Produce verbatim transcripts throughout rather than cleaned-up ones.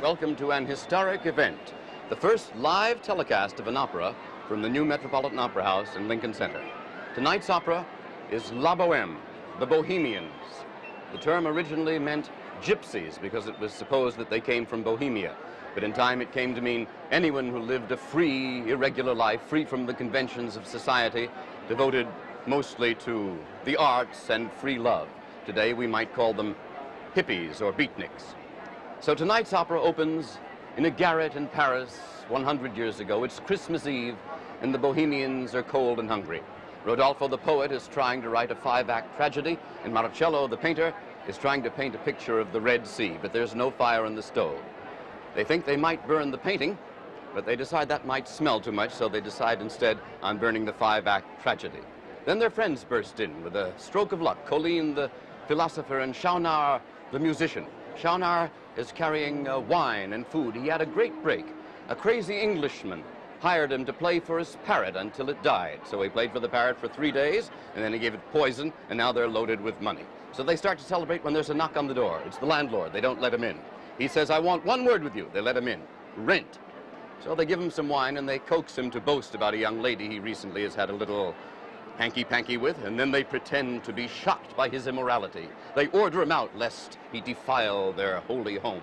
welcome to an historic event, the first live telecast of an opera from the new Metropolitan Opera House in Lincoln Center. Tonight's opera is La Boheme, the Bohemians. The term originally meant gypsies because it was supposed that they came from Bohemia. But in time it came to mean anyone who lived a free, irregular life, free from the conventions of society, devoted mostly to the arts and free love. Today we might call them hippies or beatniks. So tonight's opera opens in a garret in Paris one hundred years ago. It's Christmas Eve and the Bohemians are cold and hungry. Rodolfo the poet is trying to write a five-act tragedy, and Marcello the painter is trying to paint a picture of the Red Sea, but there's no fire in the stove. They think they might burn the painting, but they decide that might smell too much, so they decide instead on burning the five-act tragedy. Then their friends burst in with a stroke of luck, Colline the philosopher and Schaunard the musician. Schaunard is carrying uh, wine and food. He had a great break. A crazy Englishman hired him to play for his parrot until it died. So he played for the parrot for three days, and then he gave it poison, and now they're loaded with money. So they start to celebrate when there's a knock on the door. It's the landlord. They don't let him in. He says, I want one word with you. They let him in. Rent. So they give him some wine, and they coax him to boast about a young lady he recently has had a little hanky-panky with, and then they pretend to be shocked by his immorality. They order him out lest he defile their holy home.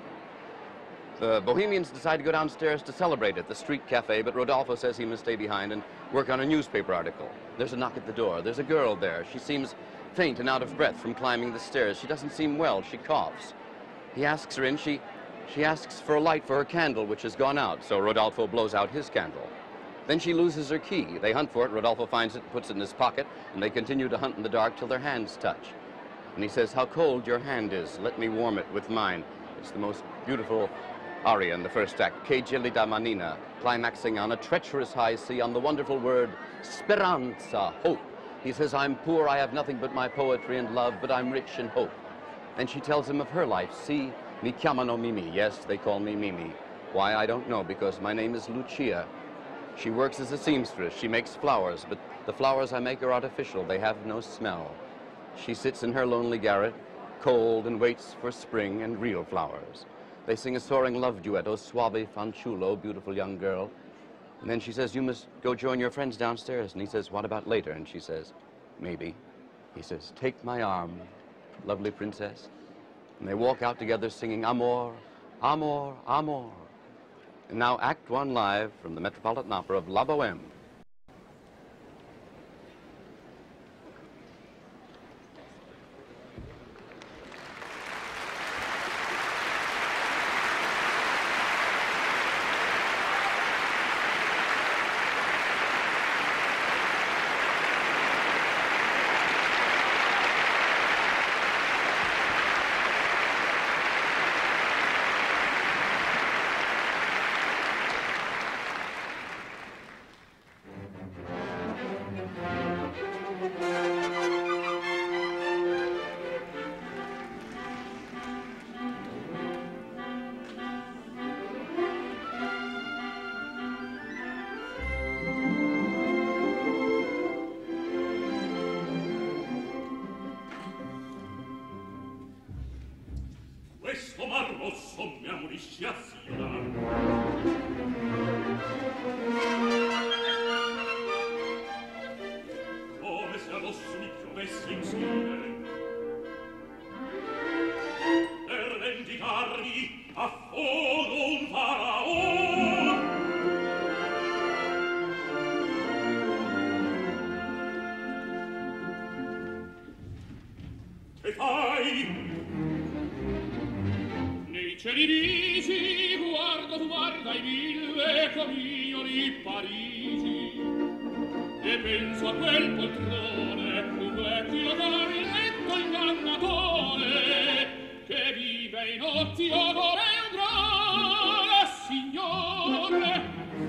The Bohemians decide to go downstairs to celebrate at the street cafe, but Rodolfo says he must stay behind and work on a newspaper article. There's a knock at the door. There's a girl there. She seems faint and out of breath from climbing the stairs. She doesn't seem well. She coughs. He asks her in. She, she asks for a light for her candle, which has gone out, so Rodolfo blows out his candle. Then she loses her key. They hunt for it. Rodolfo finds it, puts it in his pocket, and they continue to hunt in the dark till their hands touch. And he says, how cold your hand is. Let me warm it with mine. It's the most beautiful aria in the first act, Che gelida manina, climaxing on a treacherous high sea on the wonderful word speranza, hope. He says, I'm poor, I have nothing but my poetry and love, but I'm rich in hope. Then she tells him of her life. Si, mi chiamano Mimi. Yes, they call me Mimi. Why, I don't know, because my name is Lucia. She works as a seamstress. She makes flowers, but the flowers I make are artificial. They have no smell. She sits in her lonely garret, cold, and waits for spring and real flowers. They sing a soaring love duet, O suave fanciullo, beautiful young girl. And then she says, you must go join your friends downstairs. And he says, what about later? And she says, maybe. He says, take my arm, lovely princess. And they walk out together singing Amor, Amor, Amor. And now Act One live from the Metropolitan Opera of La Boheme. Questo mar rosso mi amorisce a Siena. Come se addosso mi piovesse insieme. Per vendicarmi affogo un faraon. Che fai? Cieli risi, guarda tu guarda i mille camioni Parigi, e penso a quel poltrone, un vecchio carletto ingannatore, che vive in ozio come un grande signore.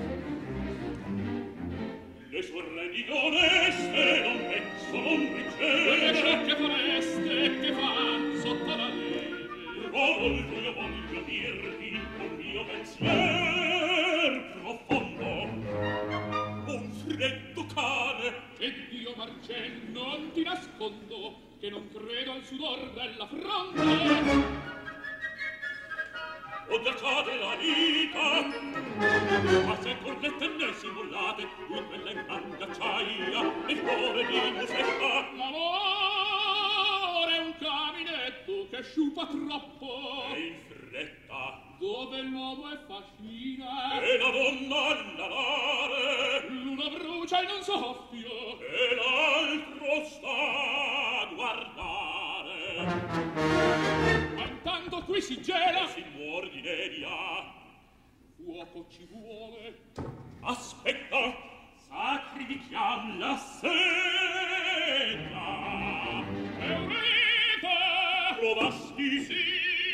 Le sue di oneste non penso, non riceve, quelle sciocche foreste che fan sotto la neve. Volto io voglio dirti un mio pensier profondo, un freddo cane, che Dio Marcel non ti nascondo, che non credo al sudor della fronte. o ghiacciate la vita, ma se cornette ne simulate, in quella in gran ghiacciaia, il cuore di musetta. L'amore è un caminetto che sciupa troppo, e in fretta, dove l'uomo è fascina, e la donna all'alare, l'una brucia e non soffio, e l'altro sta a guardare. Ma intanto qui si gela, si muor di nedia, fuoco ci vuole. Aspetta, sacrifichiam la sedia. Eureka! Provasti? Sì.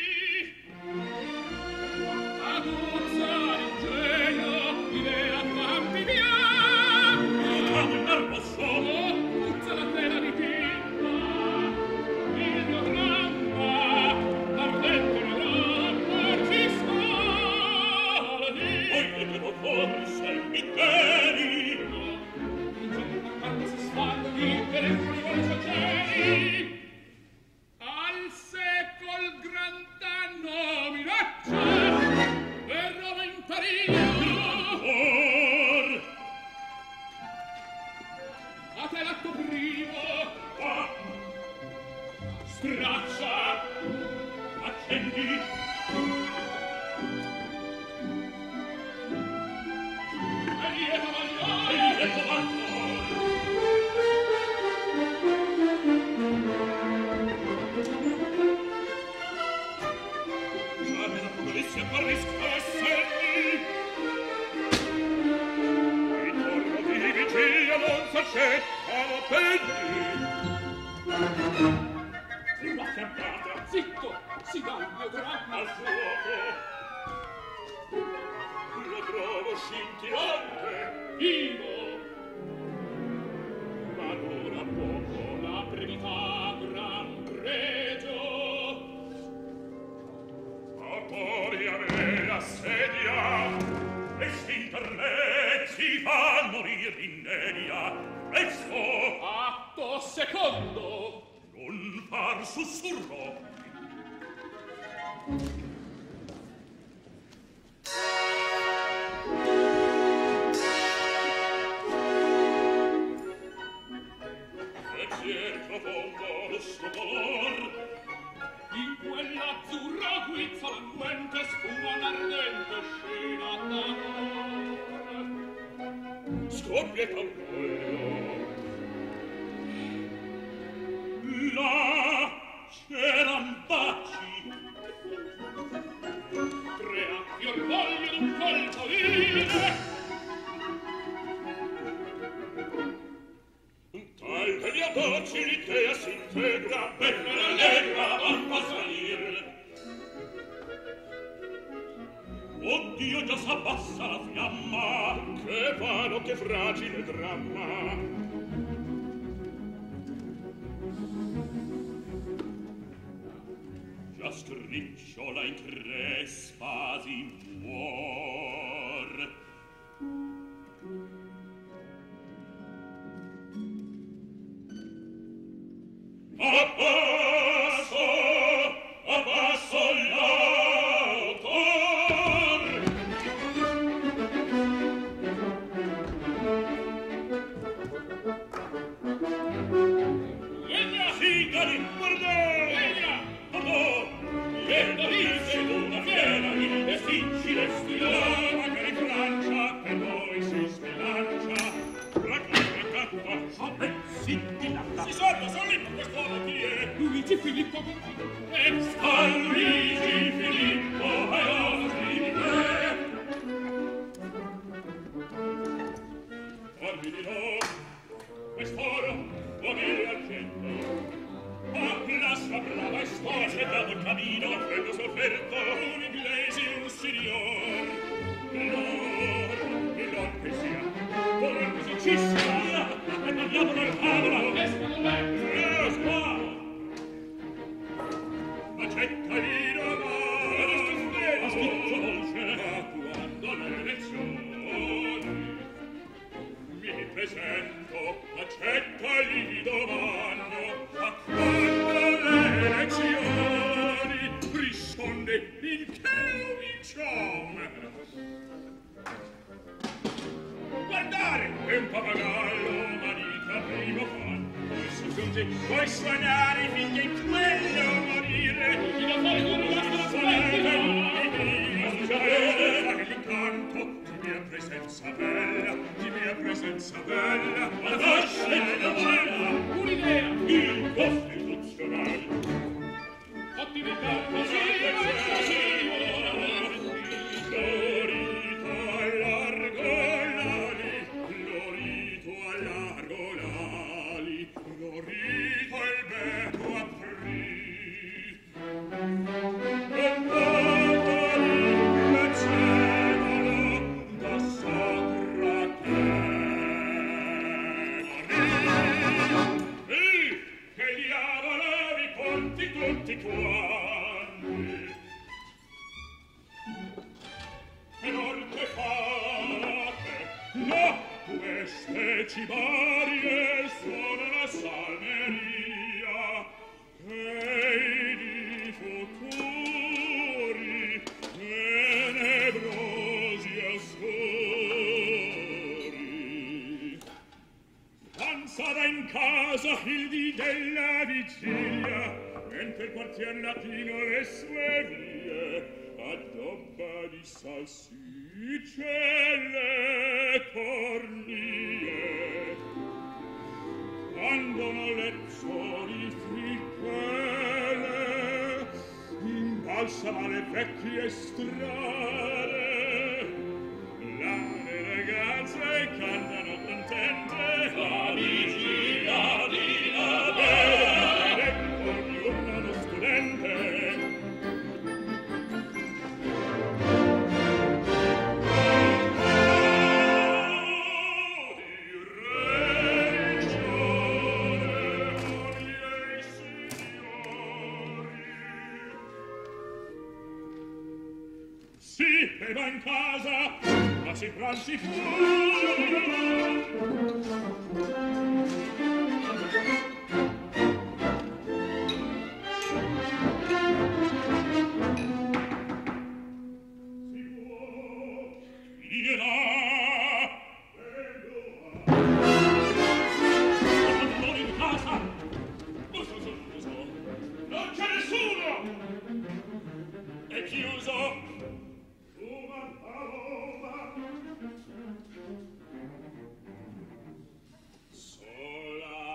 Ad uzzare ingegno, idea campi via. Ucciamo il nervo solo, uzza la tela di pinta. Il mio gramma, ardente gramma, ci scali. Poi vedevo forse il Micheli. No, in certa carta si sfaldi, per il furioso cieli. Al secol gran danno minaccia, verrò in pericolo. Or, a te l'atto primo, ah, straccia, accendi. E lieto valor, e lieto valor. Si apparisca e segni, intorno di vigilia non s'accettano pegni. Una fiammata, zitto, si dà il mio dramma al fuoco. Lo trovo scintillante, vivo, ma dura poco la brevità gran pregio. Pori a me la sedia, e s'intermezzi fa morir d'innenia. Presto! Atto secondo! Non far sussurro! Pensier profondo lo suo color, in quell'azzurra guizza languente sfuma un'ardente scena d'amore. Scoppietta un voglio. Là c'eran baci, tre atti orgoglio d'un colpo vile. Tal degli adoci l'idea s'integra, bella la lega va a svanir. Oddio, già s'abbassa la fiamma, che vano, che fragile dramma. Già scricciola in tre spasi muor. Abbasso, abbasso l'autor. Legna! Sigari! Guardò! Legna! Guardò! Legna dice d'una fiera il difficile stilò, che in Francia per noi si sbilancia. Racconta cappa, si dilata. Si sono, sono lì per quest'uomo chi è? Luigi Filippo e sta Luigi Filippo e altri di te. Ormi di no, quest'oro, uomini argento. Ah, la sua brava storia si è dato il cammino, quello sofferto, un inglese, un signor. Lord, Lord che sia, Lord che ci sia, e parliamo del tavola, esca da me, esca! Accetta il domani, a scritto dolce, ma quando le lezioni mi presento, accetta il domani, a quando le lezioni risponde in che il ciom. Guardare, è un pappagallo, manica primo fan. Poi si giunge, puoi suonare finché quello morire. Ti da fare con la l'incanto di mia presenza bella, di mia presenza bella, ma la scena bella, un'idea, il costituzionale. Ottimità, così, così, Glorito allargo l'ali, glorito allargo l'ali, glorito il becco aprì. E guardali che c'erano da sopra terra. E che diavolo vi porti tutti quanti? E non che fate? No, queste cibarie sono la salmeria e di futuri tenebrosi ascori. Danzava in casa il dì della vigilia, mentre il quartier latino le sue vie addobba di salsicce le cornie. Quando non le sorifrichele imbalsama le vecchie strade, le ragazze cantano contente la vigilia di Natale, ognuno uno studente. E va in casa, ma si pranzi fuori. Si può dire là, non in casa, uso, uso, uso, non c'è nessuno, è chiuso. Sola.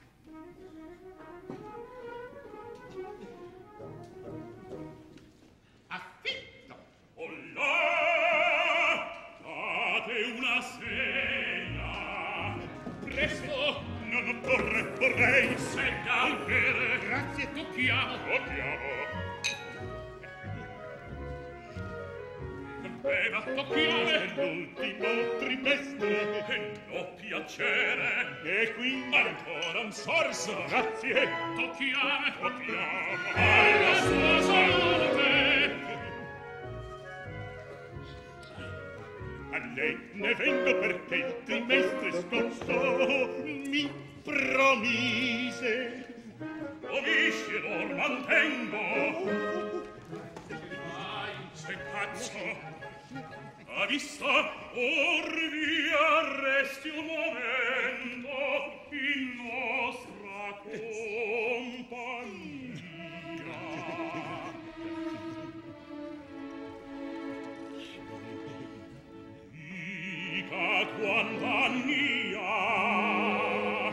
Affitto. Oh là, date una segna. Presto. Non occorre, vorrei. Segga al bere. Grazie, tocchiamo. Tocchiamo. Beva, tocchiare l'ultimo trimestre e no piacere e quindi ancora un sorso. Grazie, tocchiare, tocchiamo alla sua salute. A lei ne vengo perché il trimestre scorso mi promise. Promisci e non mantengo. Sei pazzo. Ha visto? Or vi arresti un momento in nostra compagnia. Dica quant'anni ha,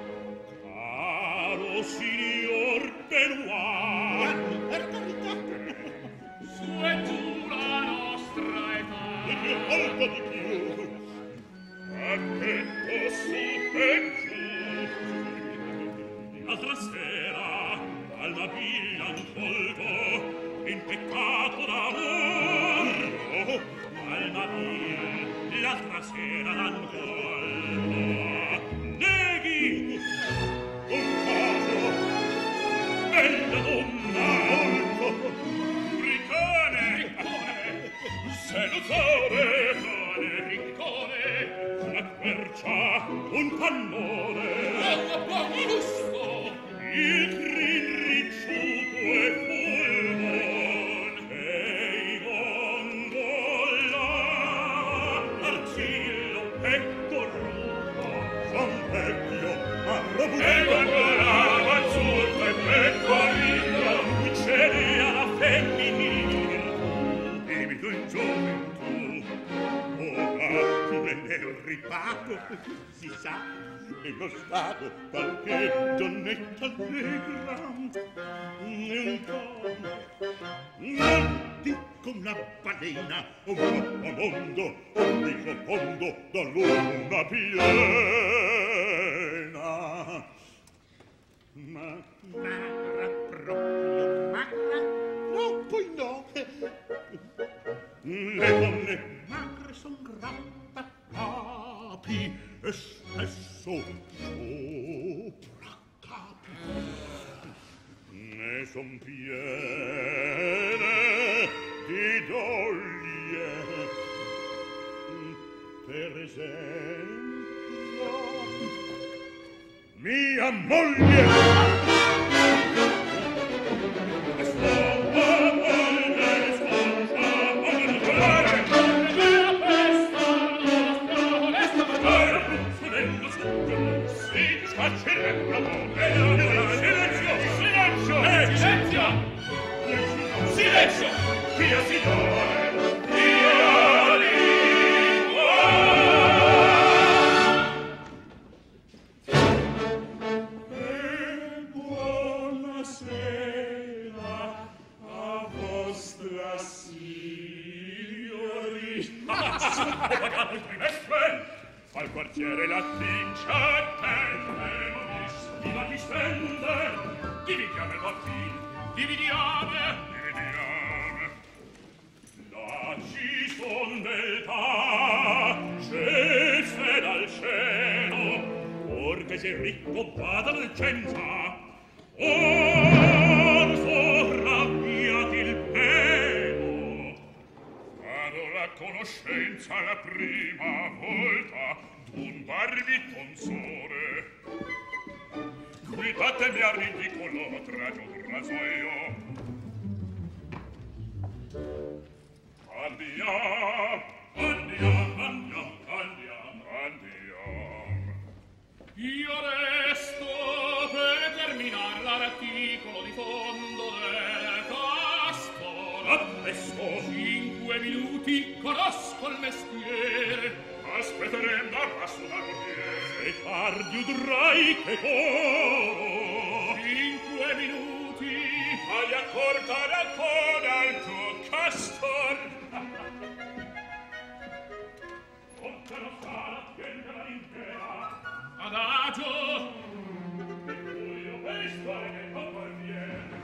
caro signor Benoit. Per carità. Su e giù la nostra età. Molto di più, a che posso ben giù. L'altra sera alla villa un colpo in peccato d'amor. Alma mia, l'altra sera l'han colpo. Neghi un caso, bella donna, molto ricone, seduzione, riccone, una quercia, un cannone, poco poco gusto, il grin ricciuto e fulmon, e i vecchio ma robusto e guardava azzurro e pecorino uccede alla femminile imito in gioventù ora me ne ho ripato si sa nello stato qualche donnetta allegra e un po' non dico una balena un mappamondo un misopondo da luna piena ma magra proprio magra no poi no le donne magre son grattacapi e spesso sopra capi ne son piene di doglie per esempio mia moglie Silenzio! Dio signore! Dio lingua! E buonasera a vostra signorina! Ho pagato il trimestre! Al quartiere la vincente! Abbiamo visto! Chi la distende? Dividiamo il bottino! Dividiamo! Ci son beltà scese dal cielo ortese e ricco vada l'eccenza or sovrabbiati il pelo vado la conoscenza la prima volta d'un barbitonsore guidatemi a ridicolo tragio un rasoio Andiamo, andiamo, andiamo, andiamo, andiamo. Io resto per terminare l'articolo di fondo del casto. Appresso. Cinque minuti conosco il mestiere. Aspetteremo da passo da corriere. E tardi udrai che coro. Cinque minuti. Fai accordare ancora al tuo castor. Adagio e io questo è che non conviene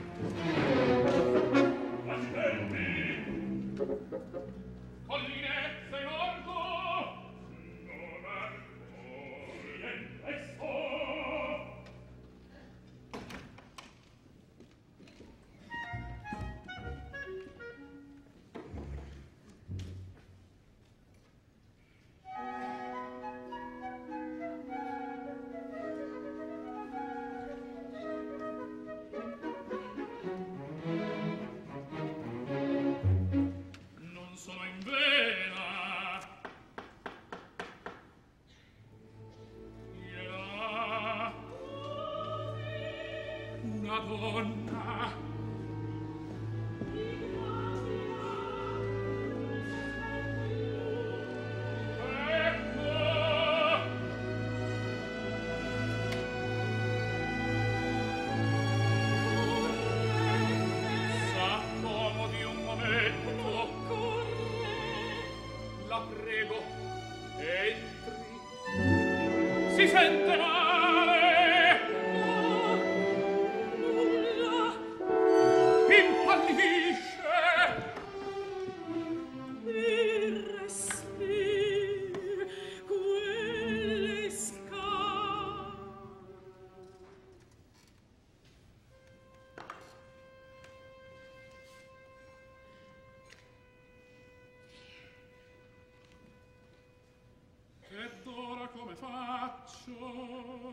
aspetti colline sei morto non ancora e questo donna ecco s'accomodi un momento la prego entri si sente male impallidisce il respir quelle scale ed ora come faccio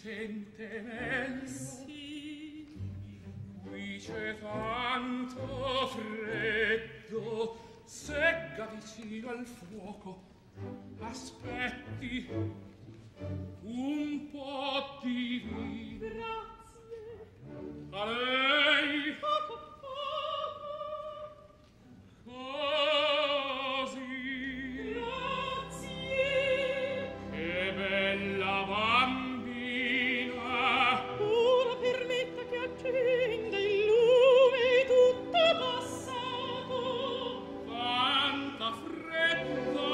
sente meglio. Sì. Qui c'è tanto freddo, secca vicino al fuoco. Aspetti un po' di vino. Grazie. A lei. Poco, poco. Così. Grazie. Che bella bambina. Ora permetta che accenda il lume tutto passato. Tanta fretta.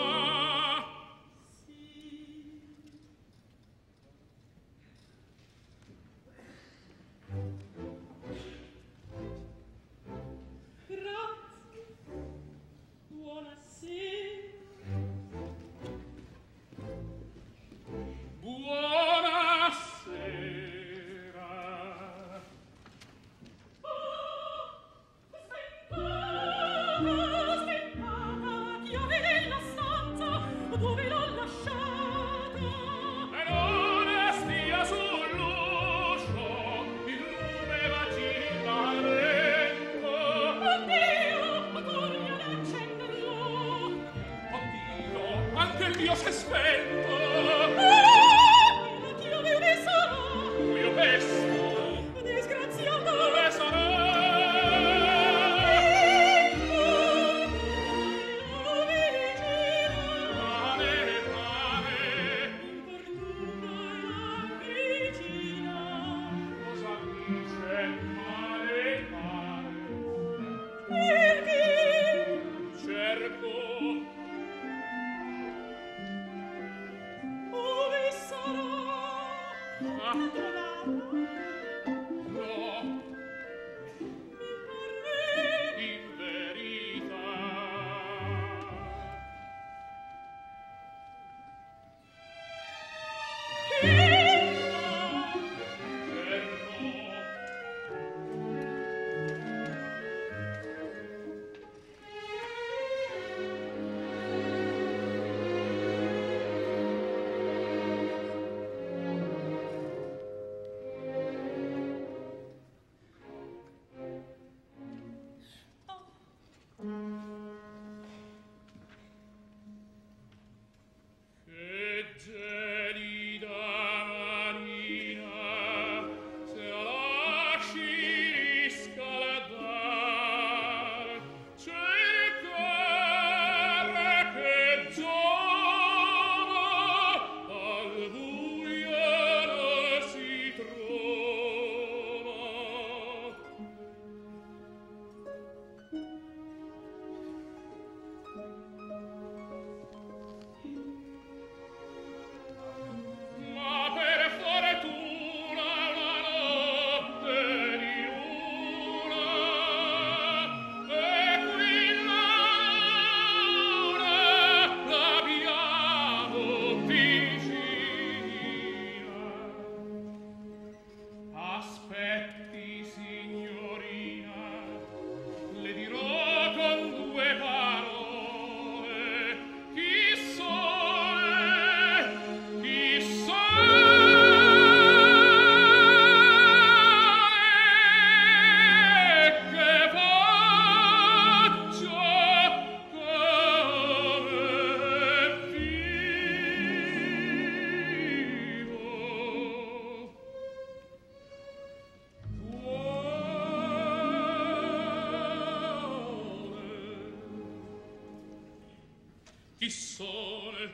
Chi sole?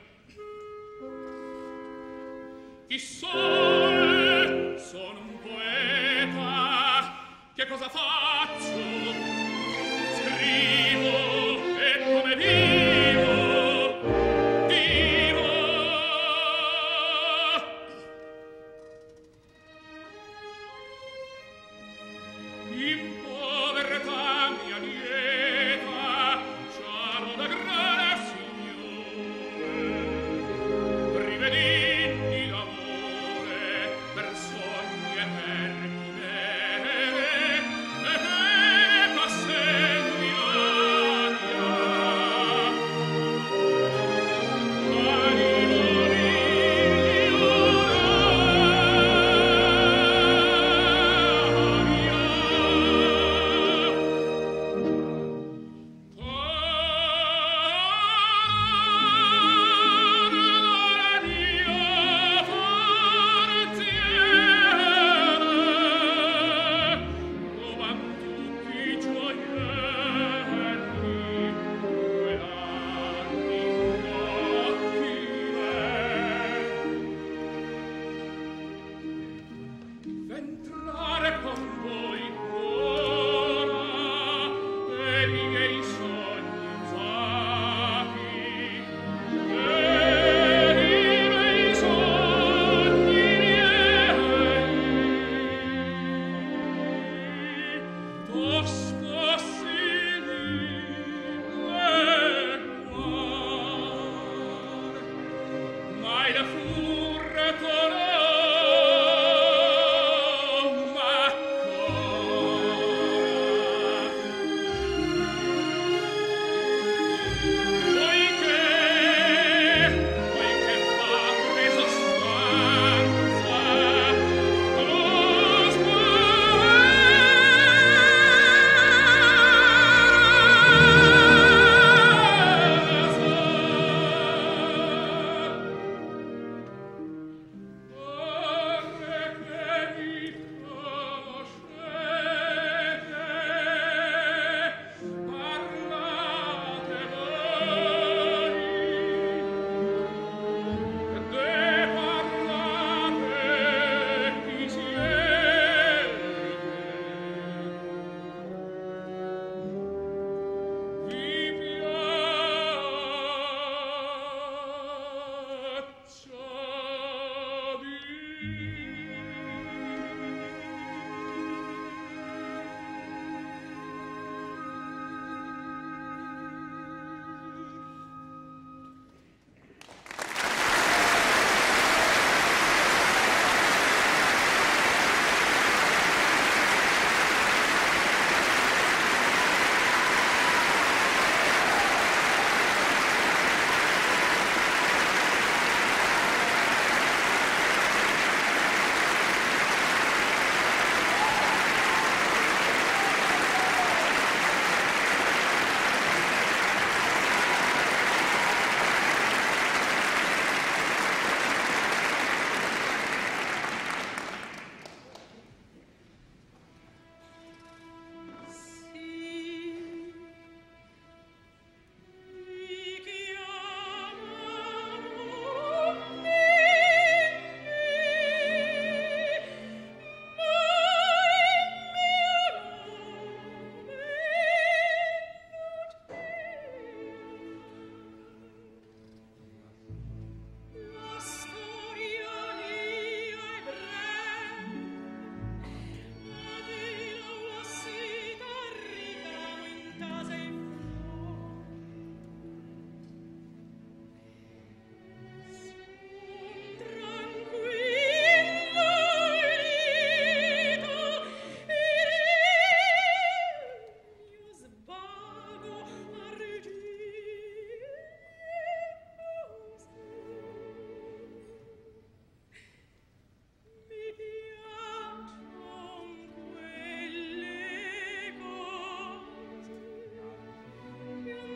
Chi sole? Sono un poeta. Che cosa faccio? Scrivo e come vivo, vivo. In povertà mia lieta, ciaro da grande Signore, rivedini l'amore per sogni eterni vere, e me passegni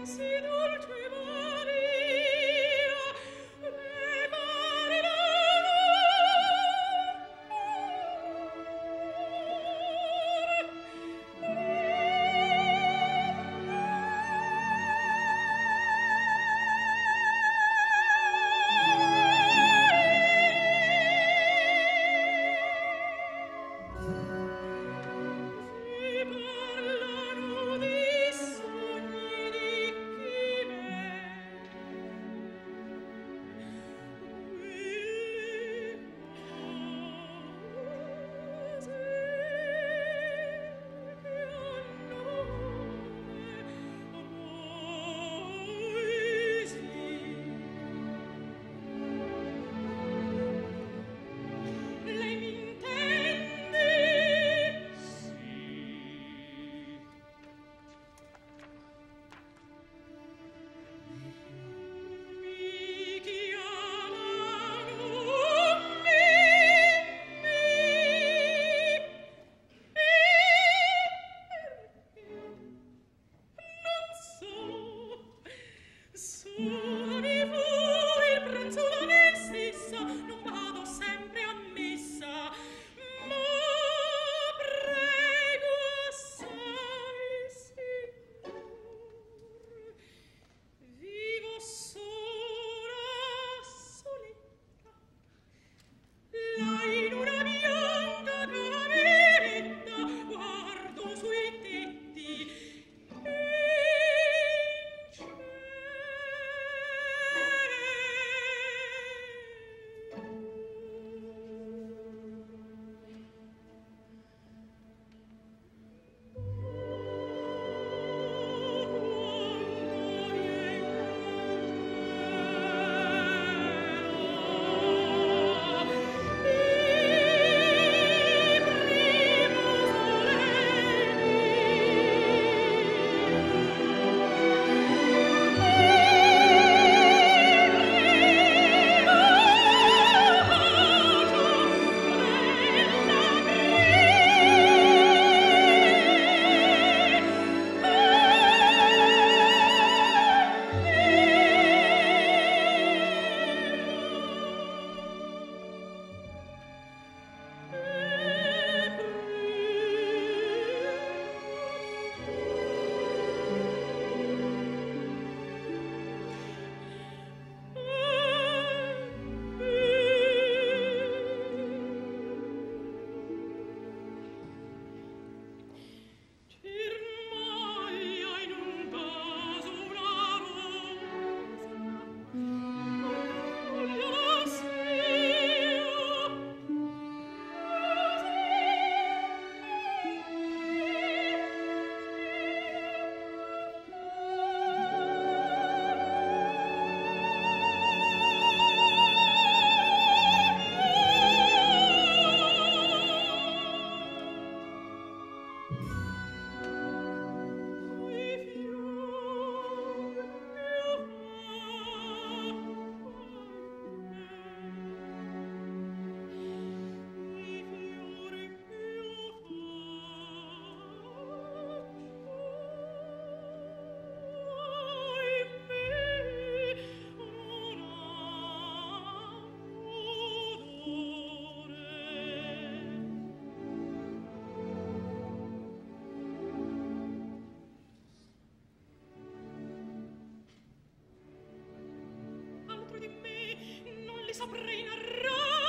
saprei narrare,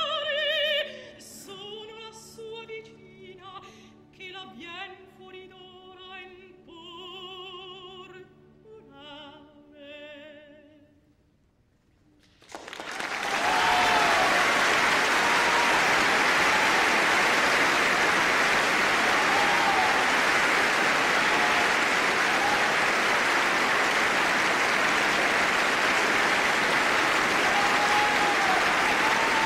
sono la sua vicina che la vien fuori d'ora importunare. Thank you.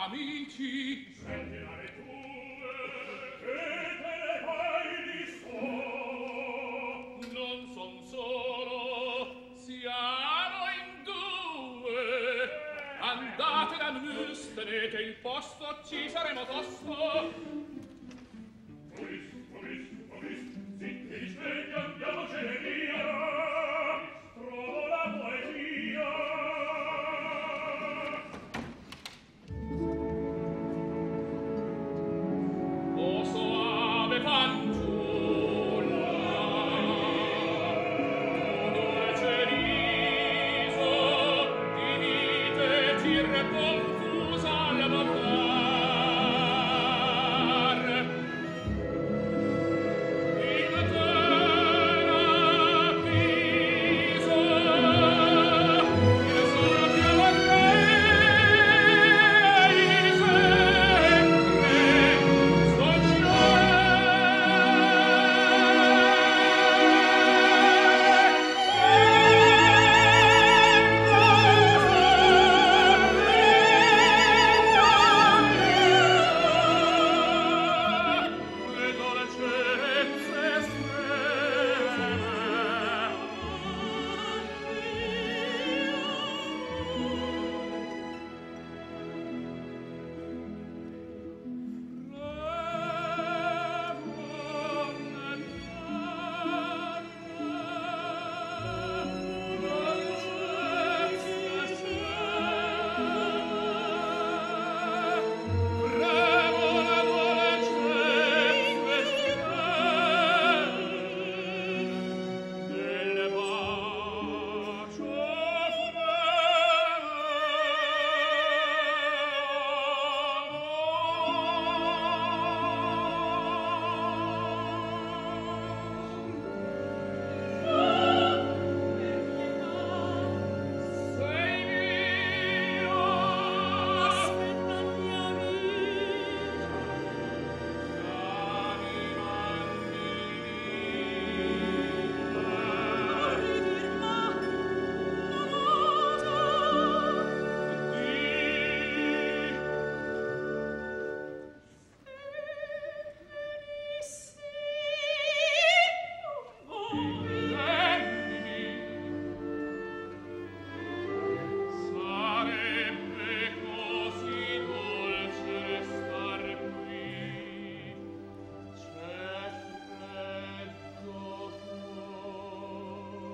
amici, sentirare tue, che te ne fai di so? Non son solo, siamo in due. Andate da Nus, tenete il posto, ci saremo tosto. Omis, omis, omis, zitti rispetti, andiamocene via. Trovo la poesia. O soave fanciulla, dolce riso, di vite tirre confusa al mandar. In terra pisa, che soffia la le dolcezze sarebbe così dolce restar qui. C'è freddo fuori.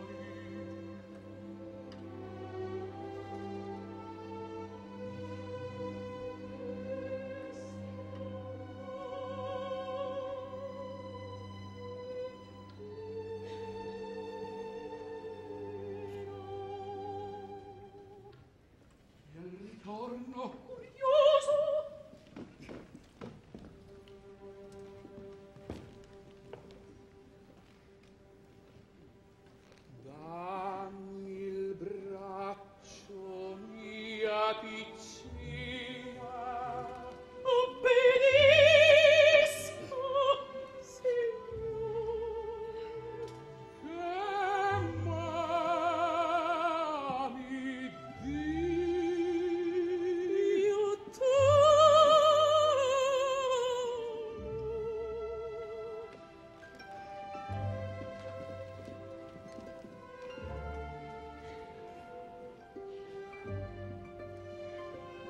E al ritorno curioso dammi il braccio, mia piccina. Obbedisco, Signor. Che m'ami di Io t'amo.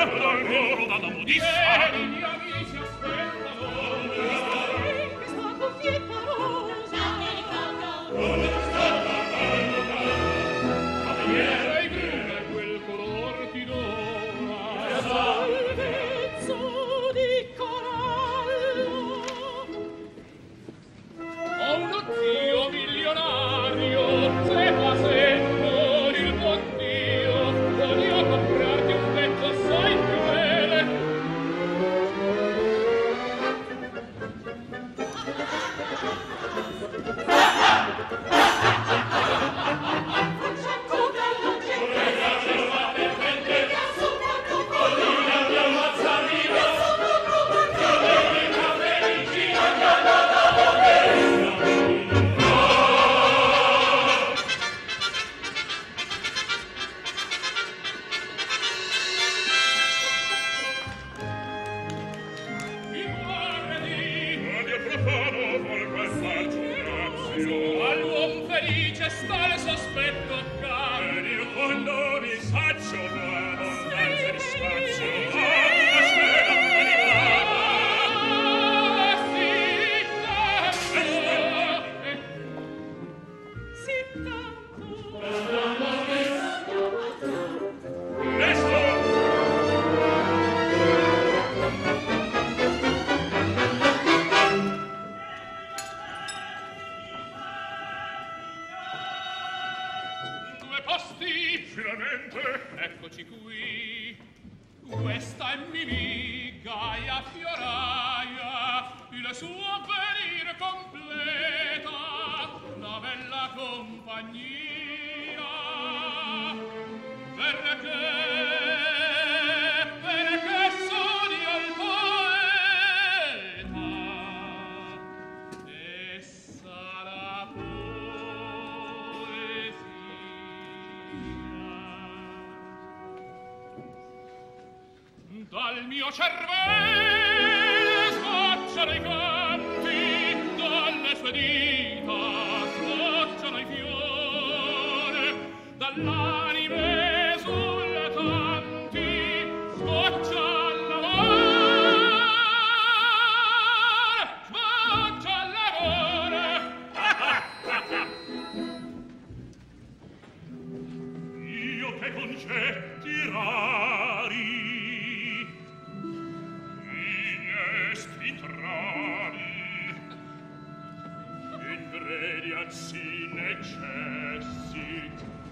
Dal mio cervello scocciano i canti, dalle sue dita scocciano i fiori, dall'anime sulle tanti scoccia l'amore, scoccia l'amore. Io che concetti rari, ingredienzi necessi,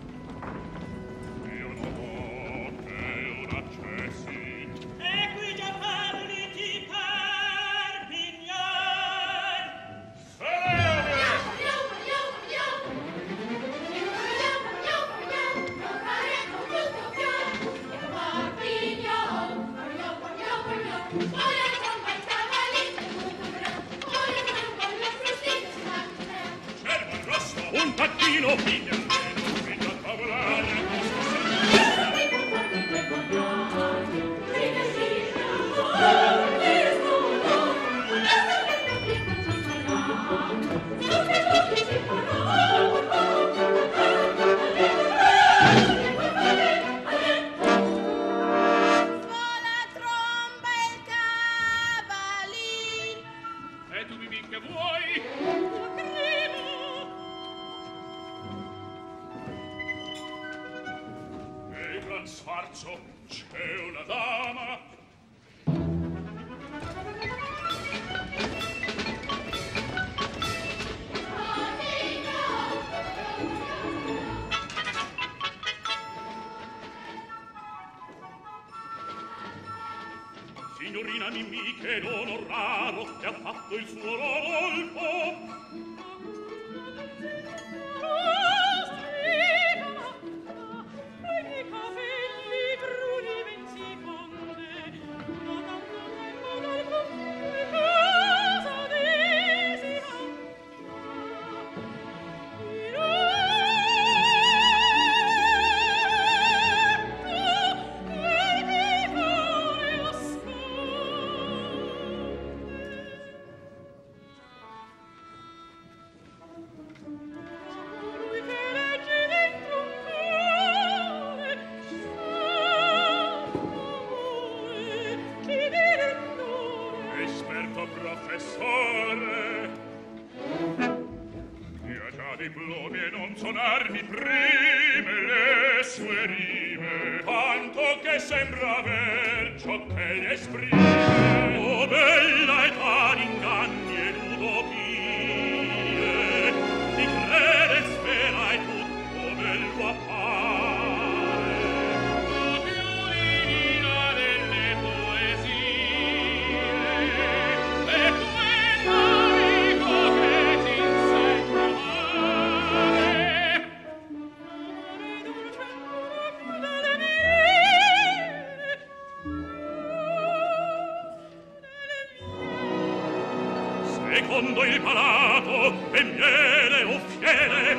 io non ho che un accessi. E qui già parli di Perpignan. Salve! Un tacchino figlia almeno, figlia a tavolare. Suona tromba il cavalin. E tu mi che vuoi? Io credo. E gran sfarzo, c'è una dama. Signorina Mimì, che dono raro, e ha fatto il suo Rodolfo. sonarmi prime le sue rime, tanto che sembra aver ciò che gli esprime. Oh, bella età d'inganni ed utopie, di crede sfera e tutto bello appare. Oh, più divina delle poesie, e quell'amico che ti insegna amare. Secondo il palato e miele o fiele,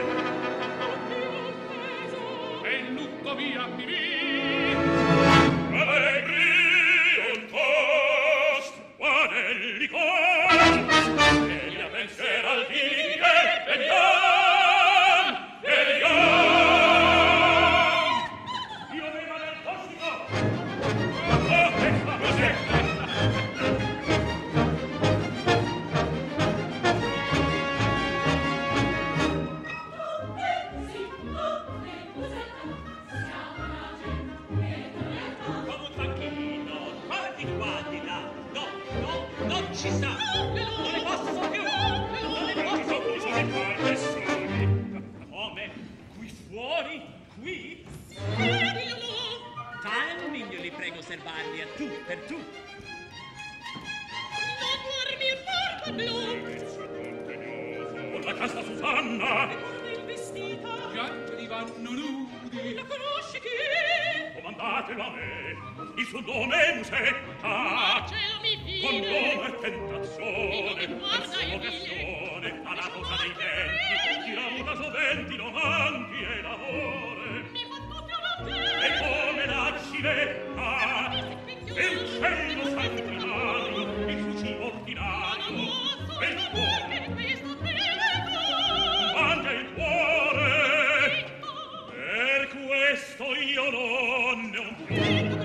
e il lutto via mi vi. Allegri un toast, guadelli con, e via pensiero al di che vediam, vediam. Io vengo nel tostico. Oh, che fa cos'è? Ci sta! Non ne posso più! Non ne posso più! Come? Qui fuori? Qui? Calmi, io li prego servarli a tu, per tu! Non guardi il porco blu! Con la casta Susanna! E guarda il vestito! Gli angeli vanno nudi! La conosci chi? Comandatelo a me! Il suo nome è Musetta! Ma cielo mi Con vide! nome e tentazione, E guarda e il vocazione, alla cosa dei venti, di ramuta soventi, romanti e d'amore. Mi fa proprio la E pelle! come la civetta, e il cielo sanguinario, il fucile ordinario, e il cuore, mangia il cuore. Per questo io non ne ho più.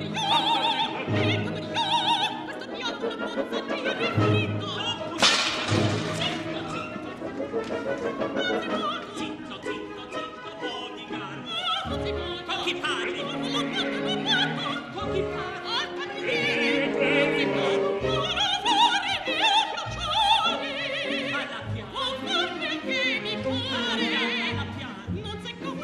Zitto, zitto, zitto, bodyguard! Con chi parli? Con chi Alla piano! Alla piano! Non sei come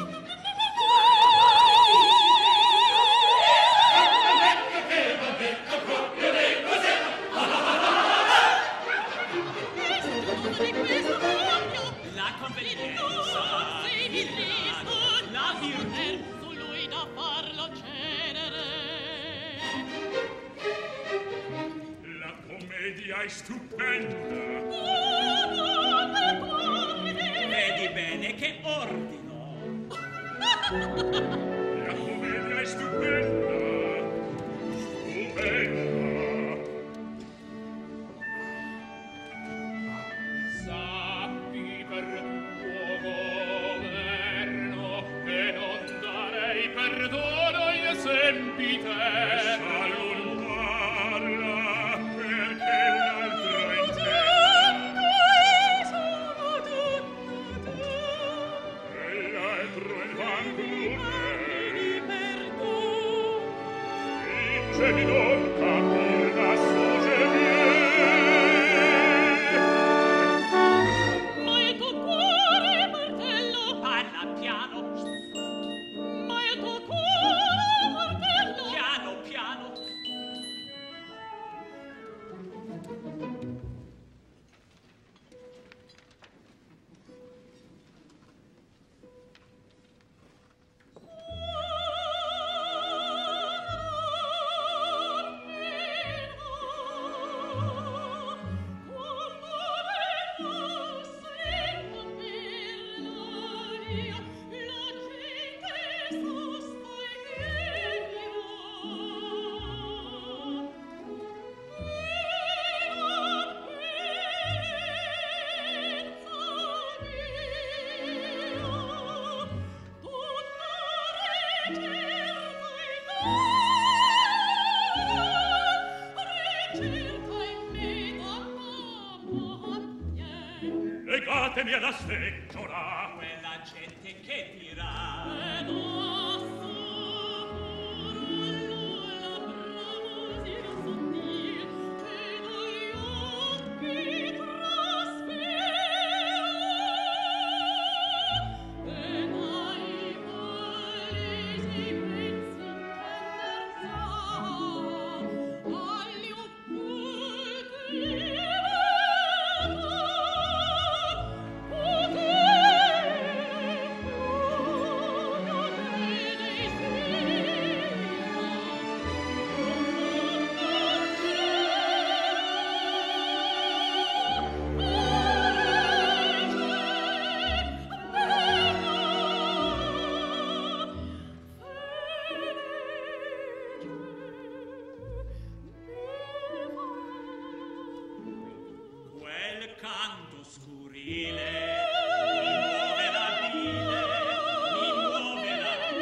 La convenienza, il grado, la virtù, su lui da farlo cenere. La commedia è stupenda. vedi bene che ordino. La commedia è stupenda. Stupenda. Sappi per tuo governo che non darei perdono agli esempi te. Essa non parla perché l'altro è in te. E l'altro è il vangude. Vince di non capire la Ma il tuo cuore, martello, Parla piano, ma il tuo cuore, martello, piano, piano. Legatemi alla seggiola, Quella gente che dirà? Ed osso la bravosina sottil che dagli occhi traspira e dai palesi pensi intender sa agli occulti Quel canto scurile muove la vile, mi muove la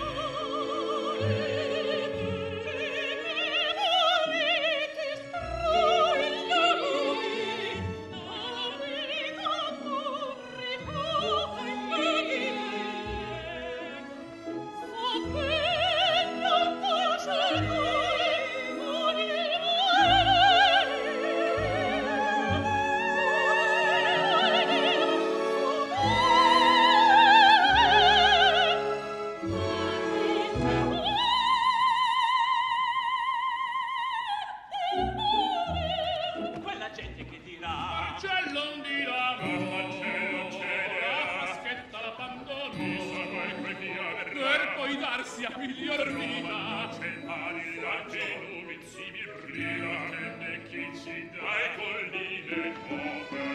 quella gente che dirà? Marcello non dirà, Marcello cede, aspetta l'abbandono, per poi darsi a miglior vita. C'è il mare, la genove, si mi brilla, che ne chi ci dà e colline come.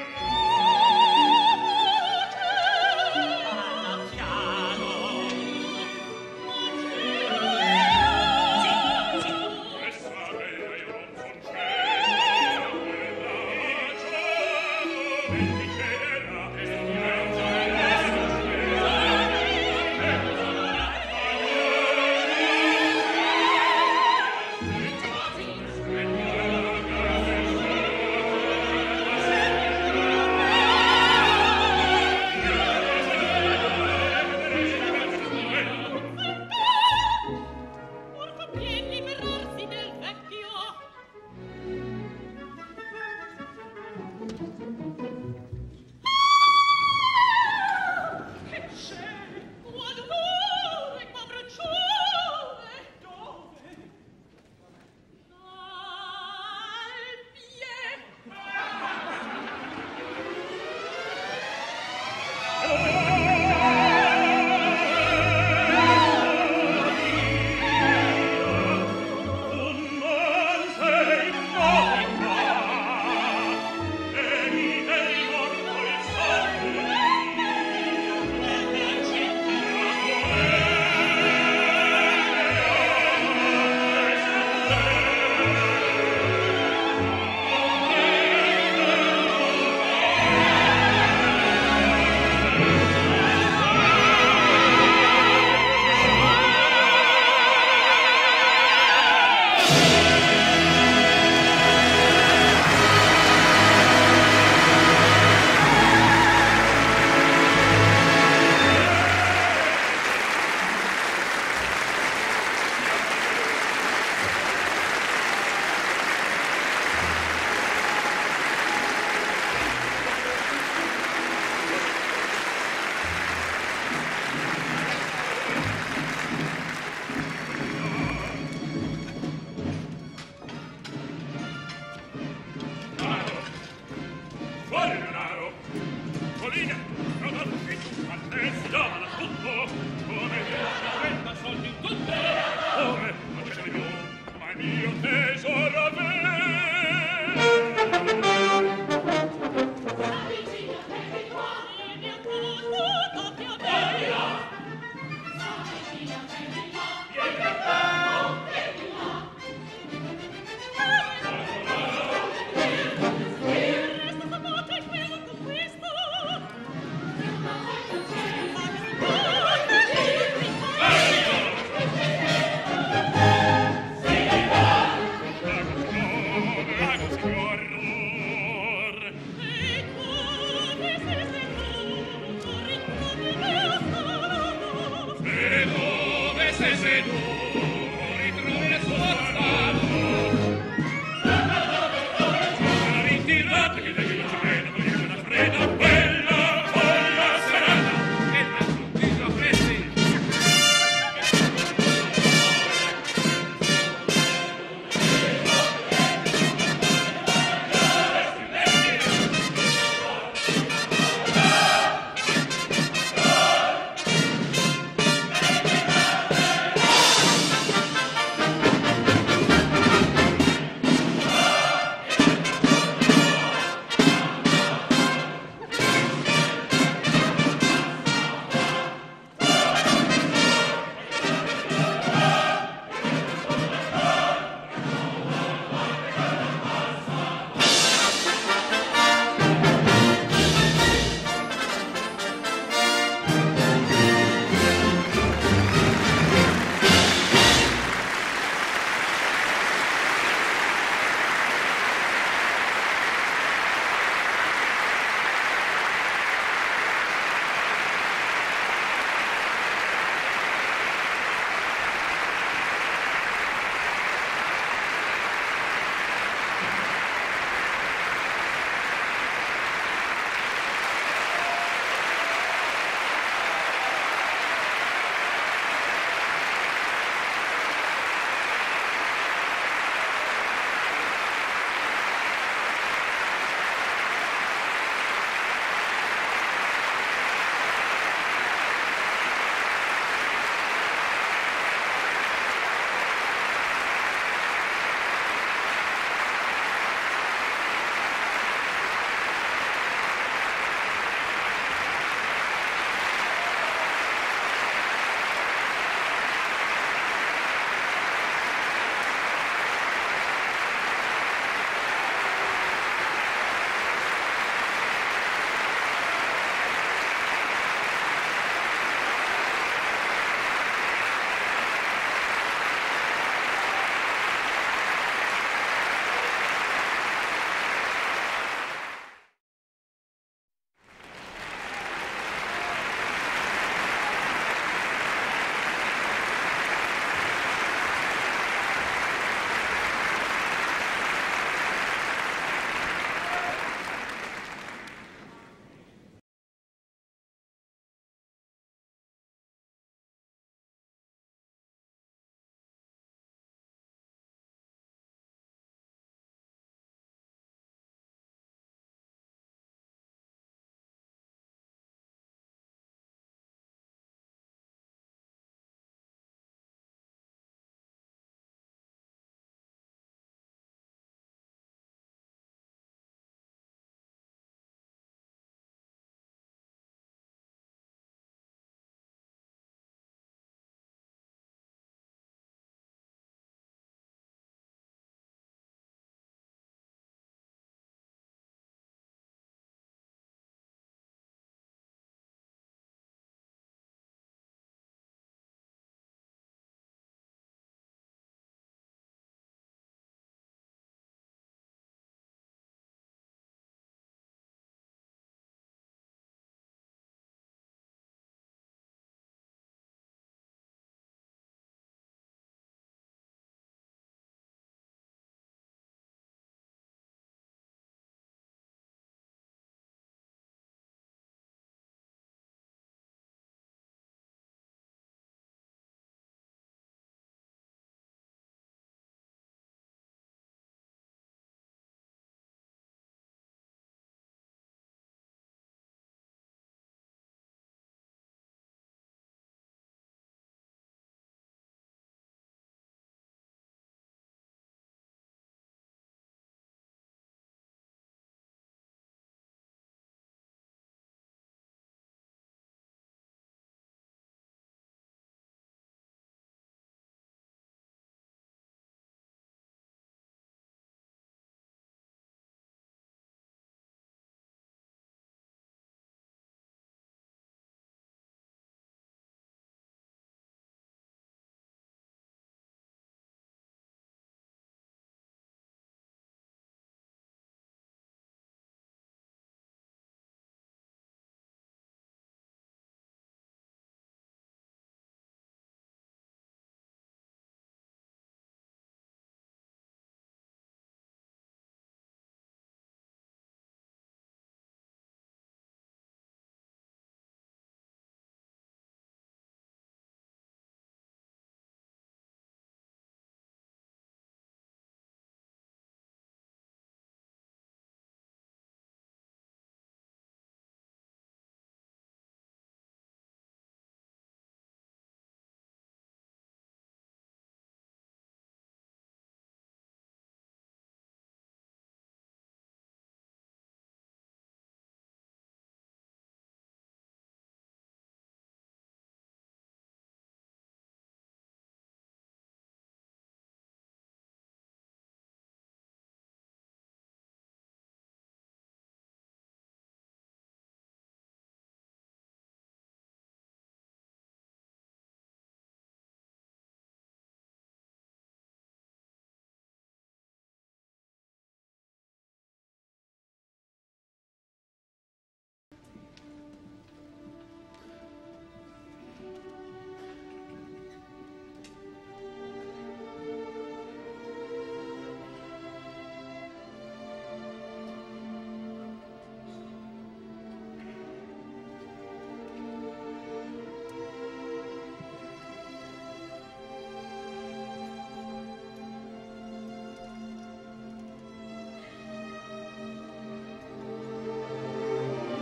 Parla piano. Questa bella io non son cielo, quella cielo, e ti cera, e Porco bien liberarsi del vecchio che c'è? Qual amore, capriccione? Dove? Al piede un man sei morta, e mi dei morto il sangue. Fuori denaro! Colina! Non ho tutto! A te si dava tutto! Come trenta soldi in tutto! Come? Non c'è di più! Ma il mio tesoro vero! Avvicina te qua e mi accomodo più bella. Avvicina te qua e mi accomodo più bella. Resta sapata e quello con questo. Ma che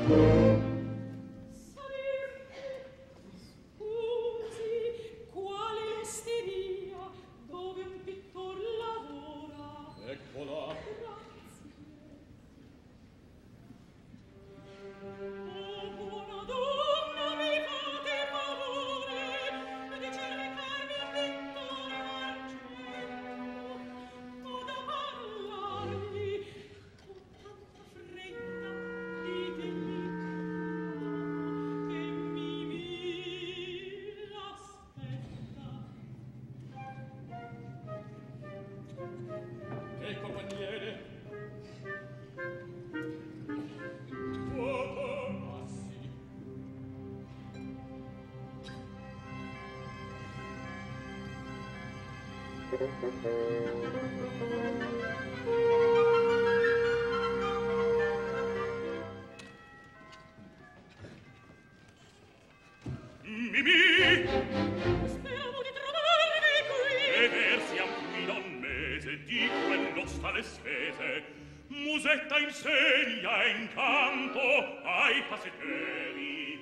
Mimì! Speriamo di trovarvi qui! Vedersi a qui da un mese, di quello sta le spese. Musetta insegna e incanto ai passeggeri.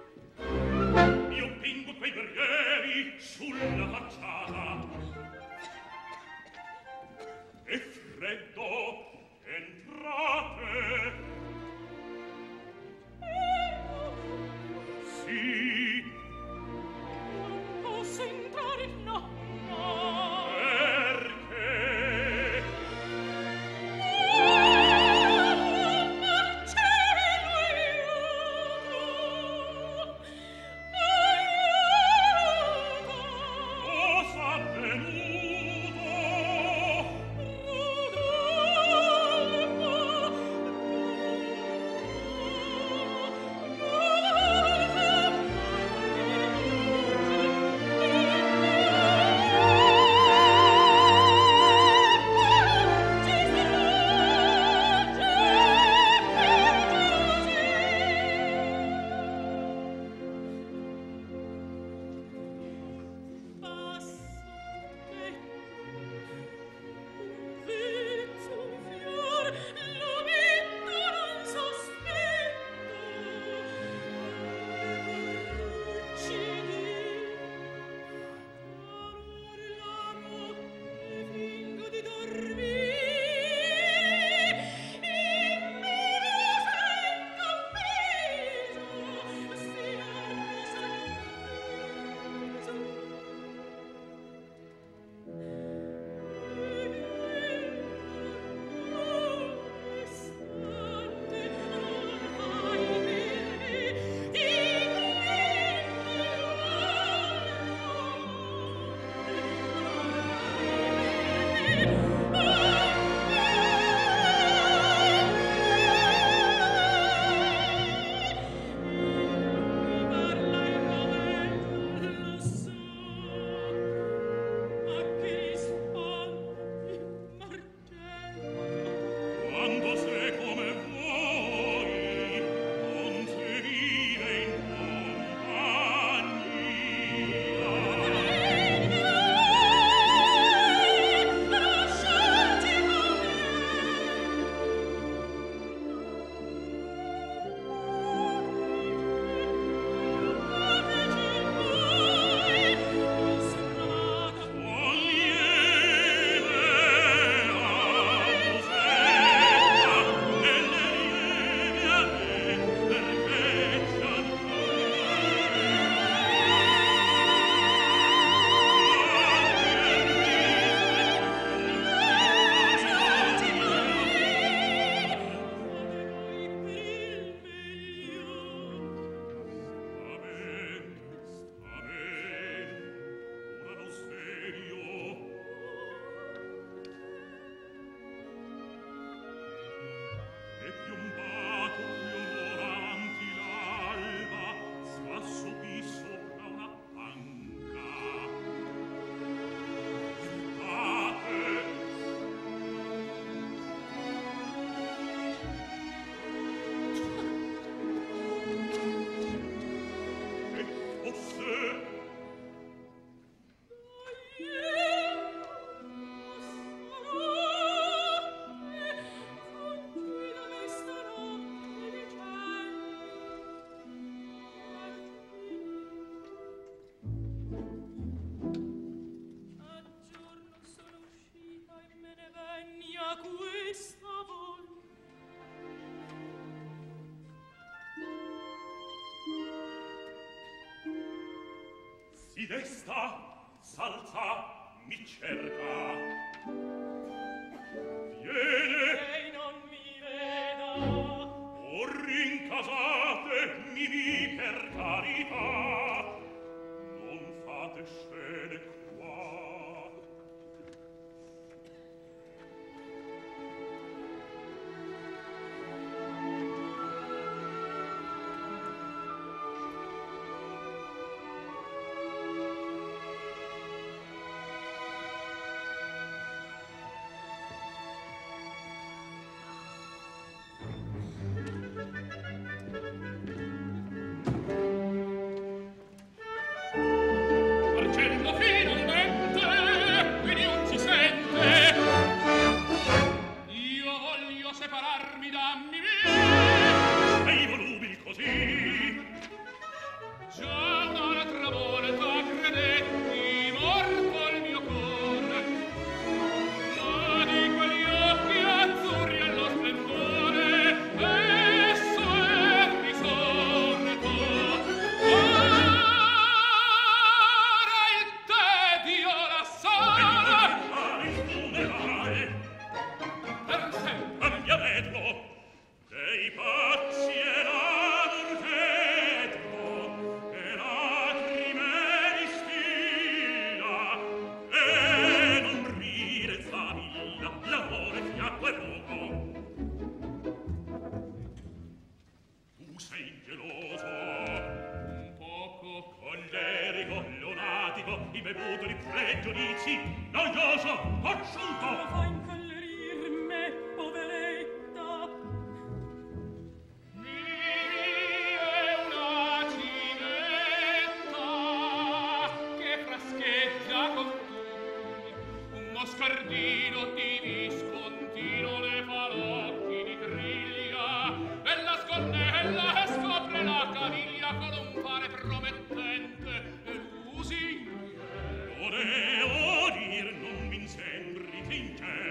Io pingo quei guerrieri sulla facciata. E freddo, entrate! Sì! Non posso entrare, no, no! Perché? Ma cielo aiuto! Aiuto! Cosa avvenuto? Rodolfo! si desta, s'alza, mi cerca. Viene, lei non mi veda. o rincasate, mi mi per carità. Non fate scene qua. Marcello finalmente, quindi non si sente. Io voglio separarmi dammi via. Sei volubil così. Già un'altra volta credetti morto il mio cuore, ma di quegli occhi azzurri allo splendore esso è risorto. Ora il tedio lassare Al funerale, per sempre. abbia vetro, dei pazzi e l'adulteto, e lacrime di stilla, e non ride famiglia, l'amore fiacco e fuoco. Tu sei geloso, Un poco collerico, lunatico, imbevuto di pregiudizi, noioso, asciutto. Fa incallerir me, poveretta. mi è una civetta che frascheggia con tutti, un moscardino di discontino le fa l'occhi di griglia e la sconnella e scopre la caviglia con un fare promettente e lusinga. Vorrei odir, non mi sembri che in te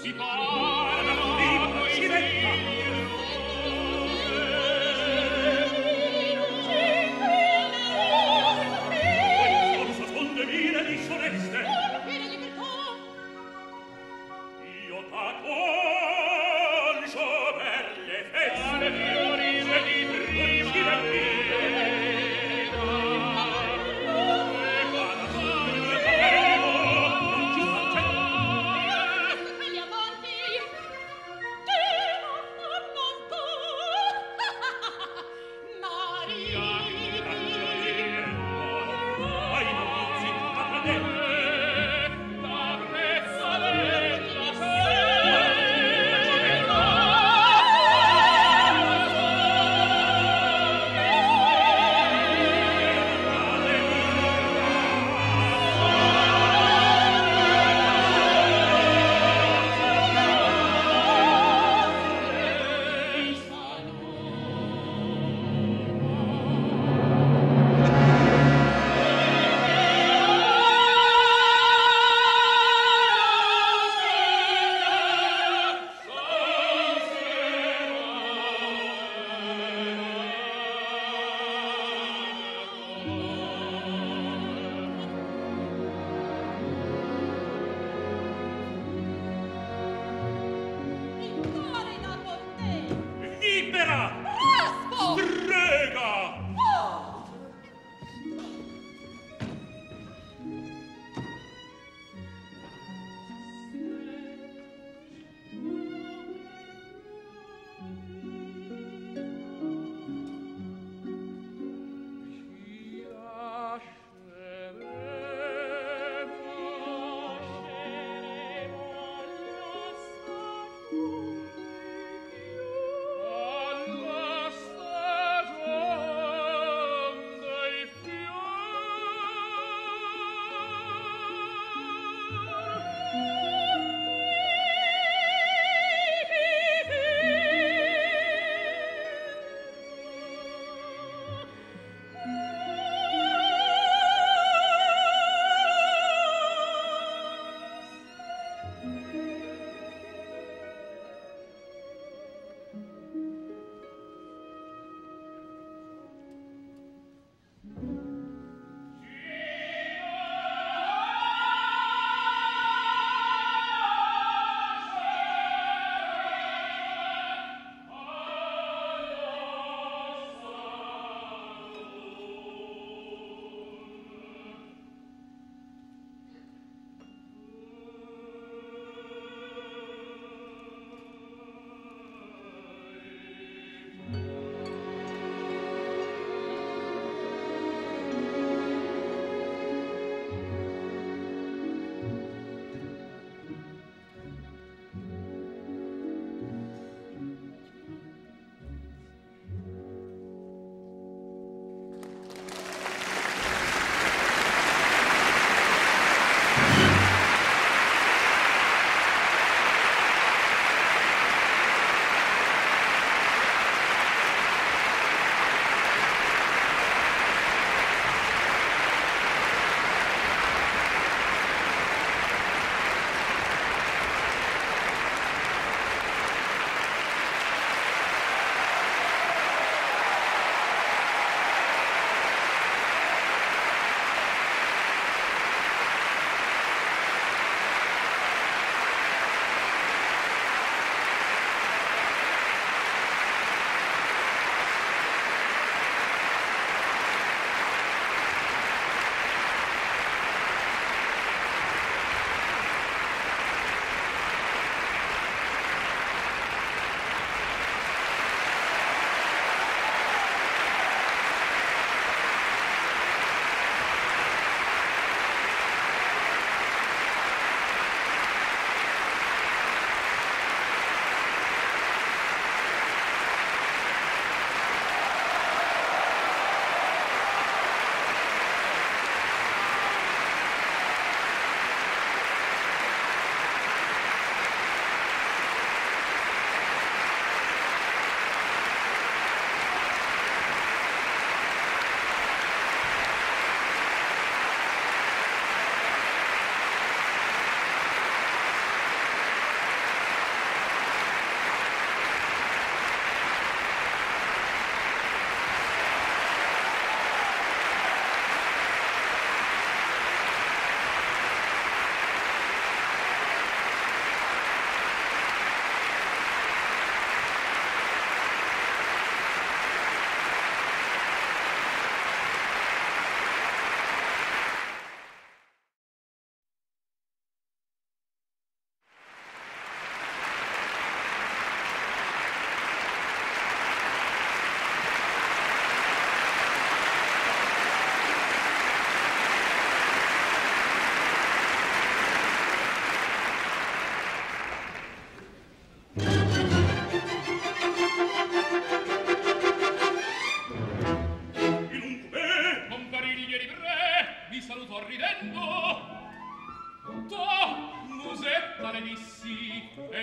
si torna vivo civetta vire disoneste io t'acconcio per le feste le fiorine di prima e vada solo il capello non ci faccia quegli amanti che non fanno tu Maria ai novizi accadenti la prezza della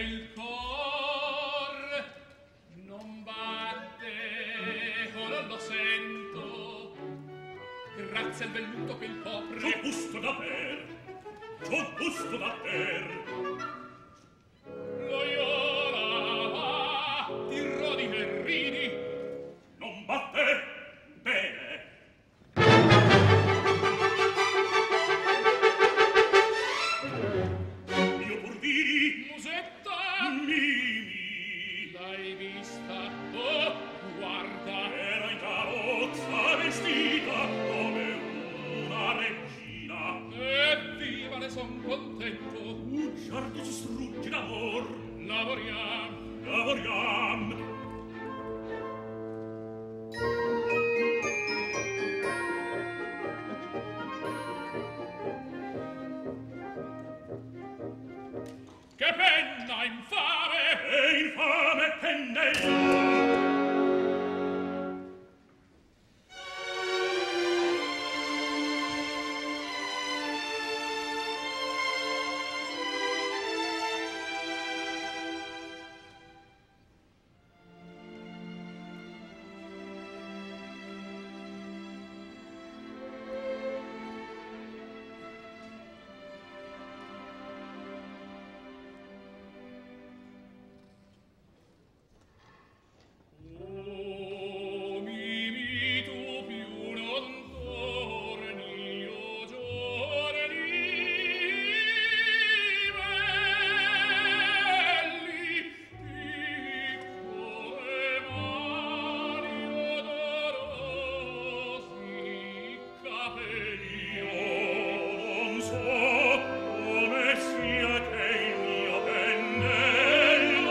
il cor non batte, o non lo sento, grazie al velluto che il copre. C'ho gusto da per, c'ho gusto da per. Loyola va, tirò di Merrini, non batte bene. Io pur vidi Musetta, Mimi, l'hai vista? Oh, guarda, era in carrozza vestita come una regina. evviva, ne son contento. Un certo si strugge d'amor, Lavoriam, lavoriam. che penna infame! E infame pennello. Oh, Mimi, tu più non torni, o giorni belli, piccole mani odorosi capelli. Io non so come sia che il mio pennello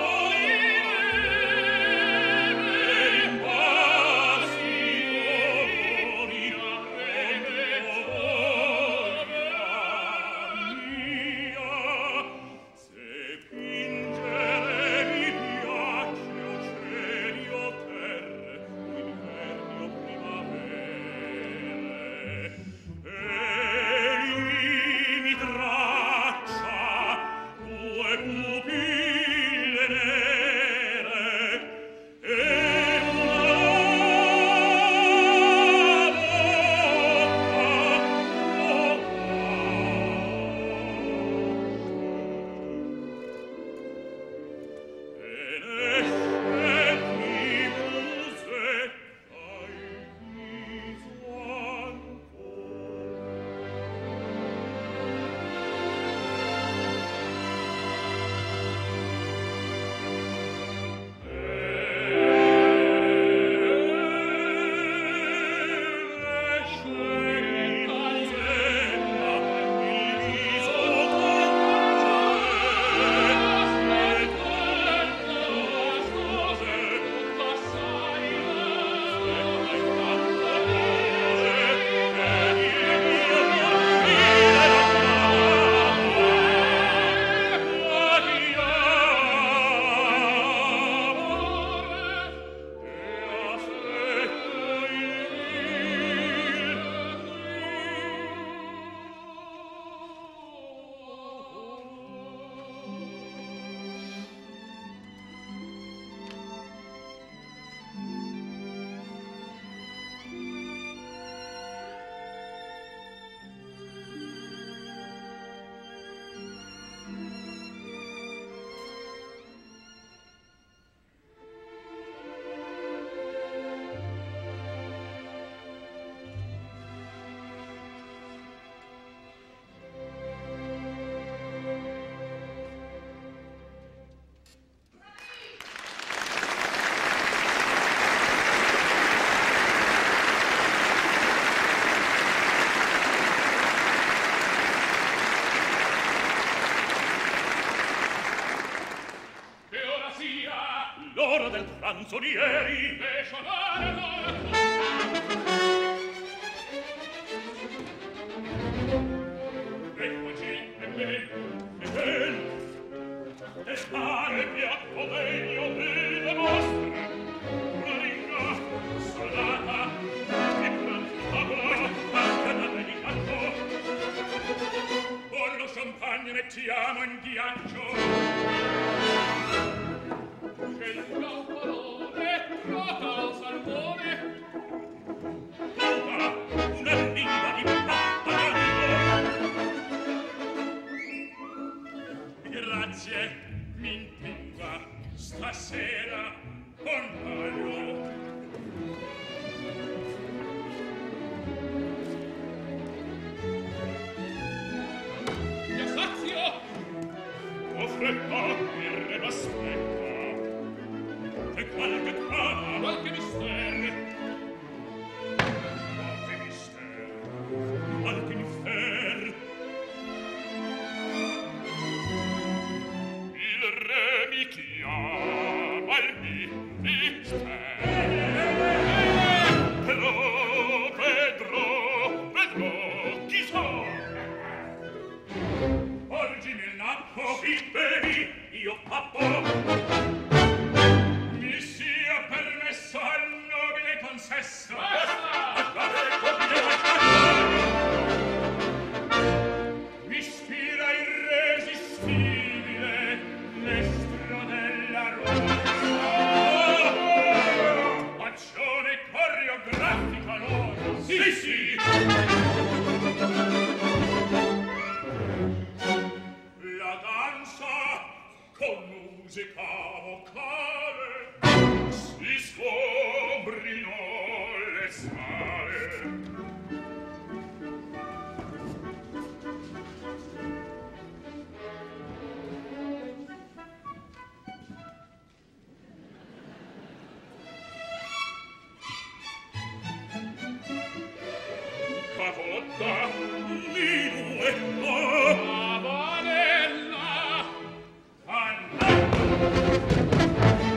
l'ora del pranzo di ieri. e suonare l'orto. Eccoci, e ben, e ben, e pane piatto degno delle vostre, una ringa salata, e gran tavola, anche di canto, con lo champagne mettiamo in ghiaccio. mirre aspetta. E qualche trama, qualche mistero, qualche mistero, qualche mistero. Il re mi chiama al mistero. Però vedrò, vedrò, chi so. Oggi nel nappo, sì, bevi, io pappo. Mi sia permesso al nobile consesso. Mi ispira irresistibile l'estro della rosa. Azione coreografica loro. Sì, sì. La danza con musica vocale si sgombrino le sale. Cavotta, minuetto, Avanella, Anna.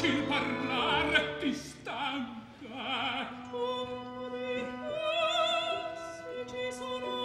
il parlar ti stanca. Se ci sono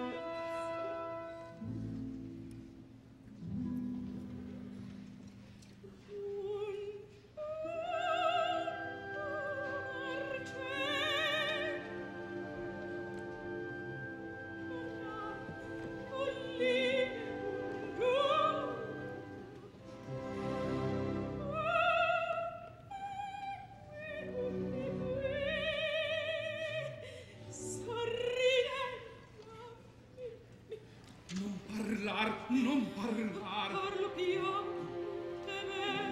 Non parlar, non parlar. parlo piante me.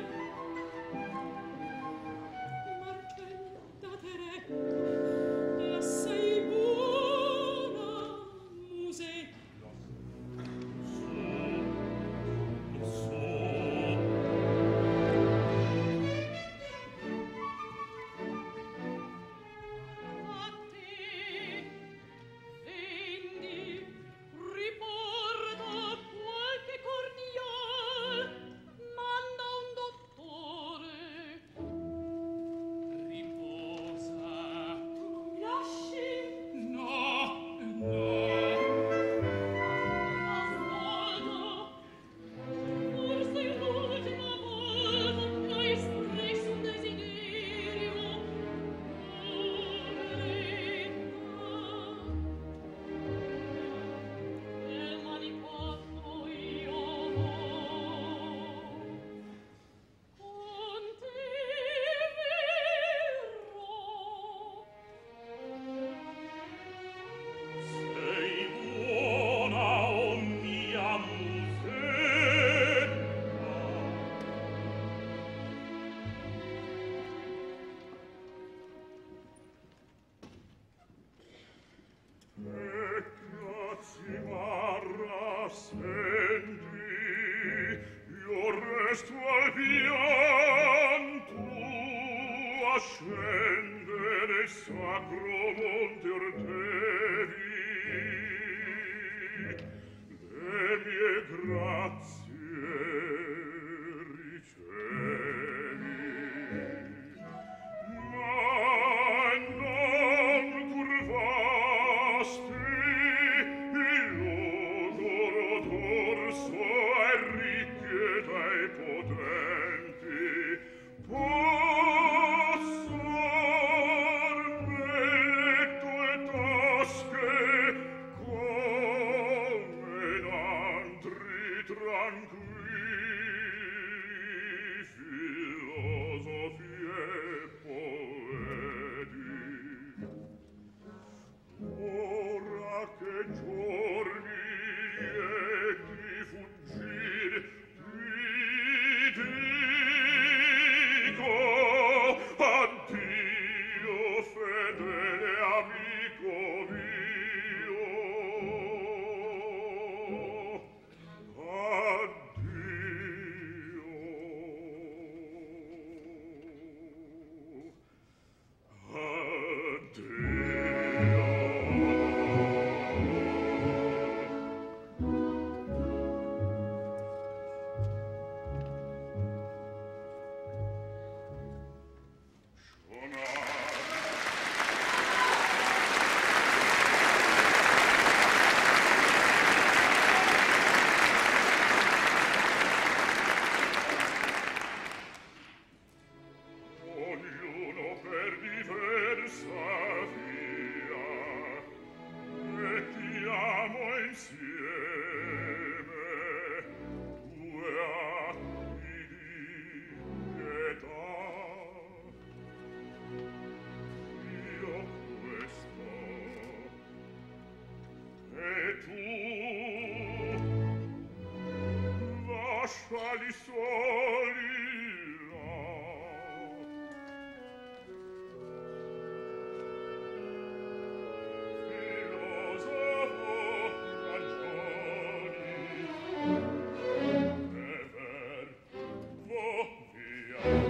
Marchetta Tere, la sei buona muse. A te vendi, riporta qualche cordial, manda un dottore. Riposa. Mi lasci? No, no. Ascolta, forse l'ultima volta hai espresso un desiderio. Poveretta, nel manifatto io vo', con te verrò. Sei buona, o mia musetta. E grazie marra, senti, io resto al pian tu a scendere il sacro monte ortevi. Le mie grazie ricevi, ma non curvasti il logoro dorso ai ricchi ed ai potenti. Passar nelle tue tasche come in antri tranquilli filosofi e poeti. Ora che giorni e di fuggir ti dico addio, fedele amico mio, ognuno per diversa via mettiamo insieme due atti di pietà. Io questo e tu lasciali soli là. Filosofo ragioni, e ver, vo via.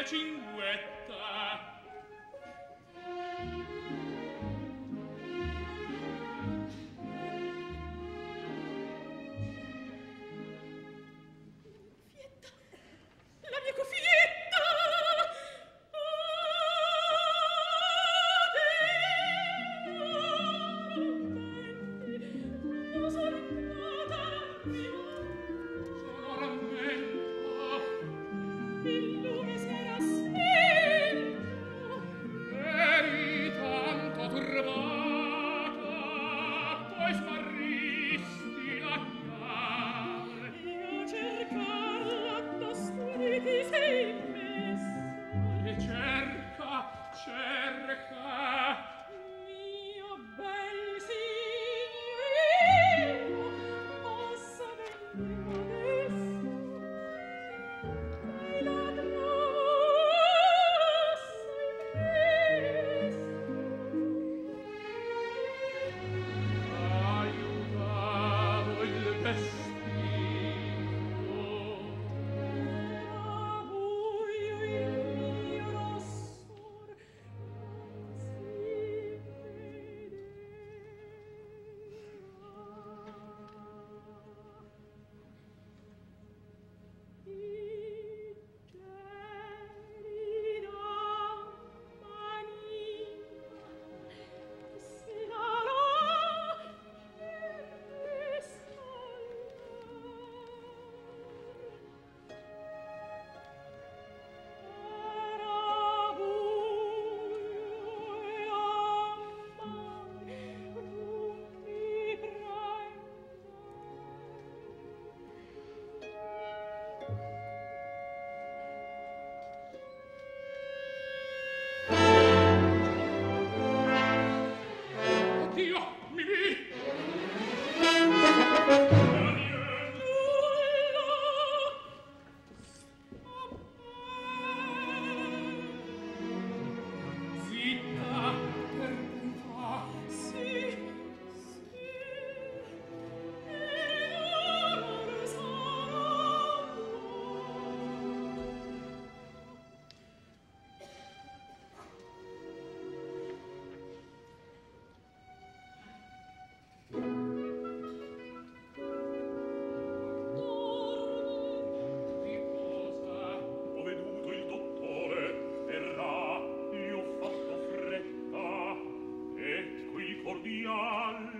cinguetta. La mia cuffietta! Io sono entrata, Sono rammento. il lume sarà spento. Eri tanto turbata, poi smarristi la chiave. Io cercarla d'osturi ti sei messa. E cerca, cerca. Mio bel signorino, possa venire adesso. Dai la Aiutavo il vestito. era buio il mio rossor, si vedeva. I geli da manina, se la lasciare era buio e amare non ti prendo. Dio mi. Zitta, per punta. Sì, sì, e l'amore sarà buono. Di cosa? Ho veduto il dottore, verrà, io ho fatto fretta, e qui cordial.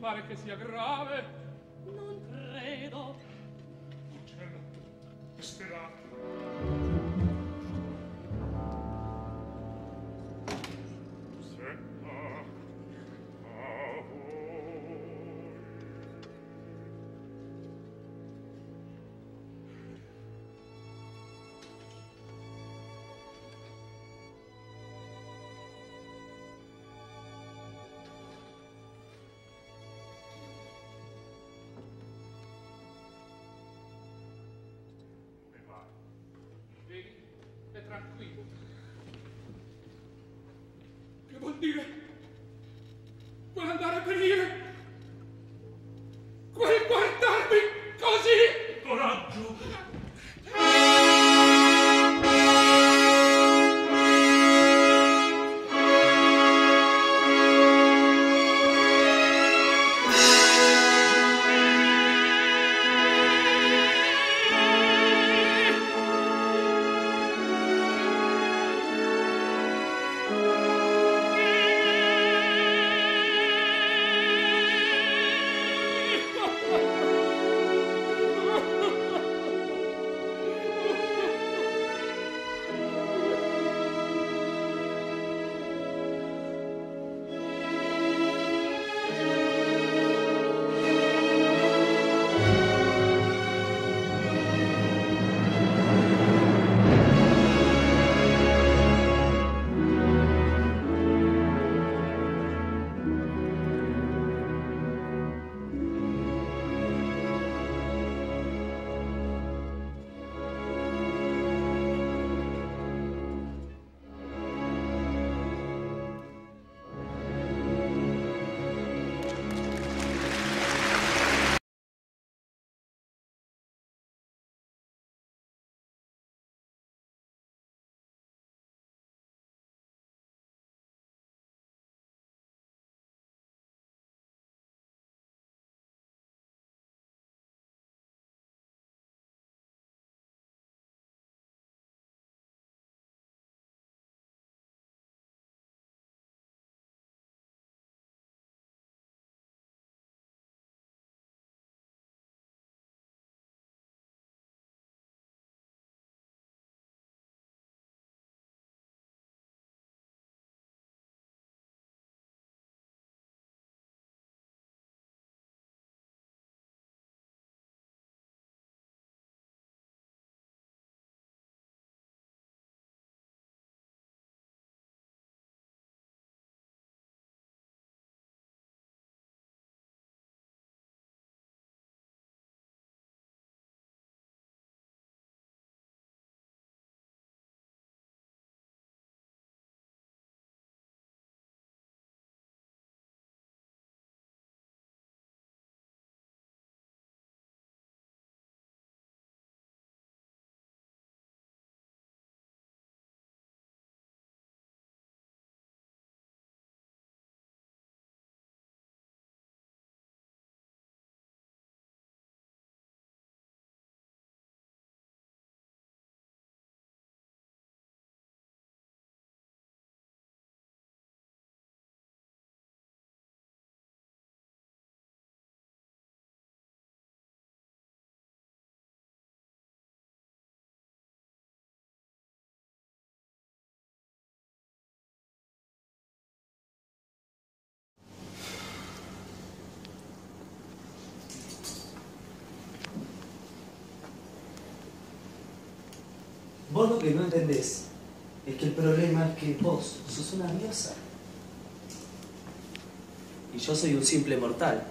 pare che sia grave. Non credo. Cielo, sperate. Se a, a voi. Vedi? È tranquillo. Che vuol dire? Vuole andare a venire? Vuole guardarmi così? Coraggio! Vos lo que no entendés es que el problema es que vos sos una diosa. Y yo soy un simple mortal.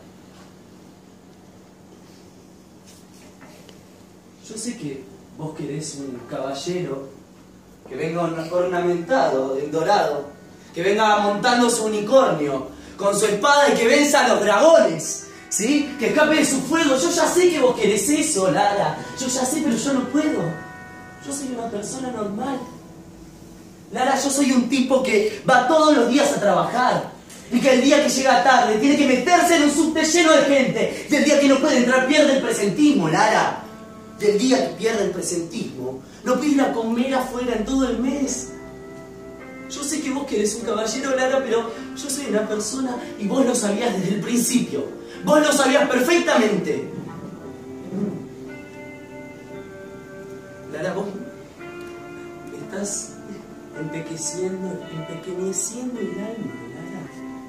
Yo sé que vos querés un caballero que venga ornamentado, en dorado, que venga montando su unicornio, con su espada y que venza a los dragones, ¿sí? Que escape de su fuego. Yo ya sé que vos querés eso, Lara. Yo ya sé, pero yo no puedo. Yo soy una persona normal. Lara, yo soy un tipo que va todos los días a trabajar. Y que el día que llega tarde tiene que meterse en un subte lleno de gente. Y el día que no puede entrar pierde el presentismo, Lara. Y el día que pierde el presentismo, no puede ir a comer afuera en todo el mes. Yo sé que vos querés un caballero, Lara, pero yo soy una persona y vos lo sabías desde el principio. Vos lo sabías perfectamente. Lara, vos estás empequeciendo, empequeñeciendo el alma, Lara.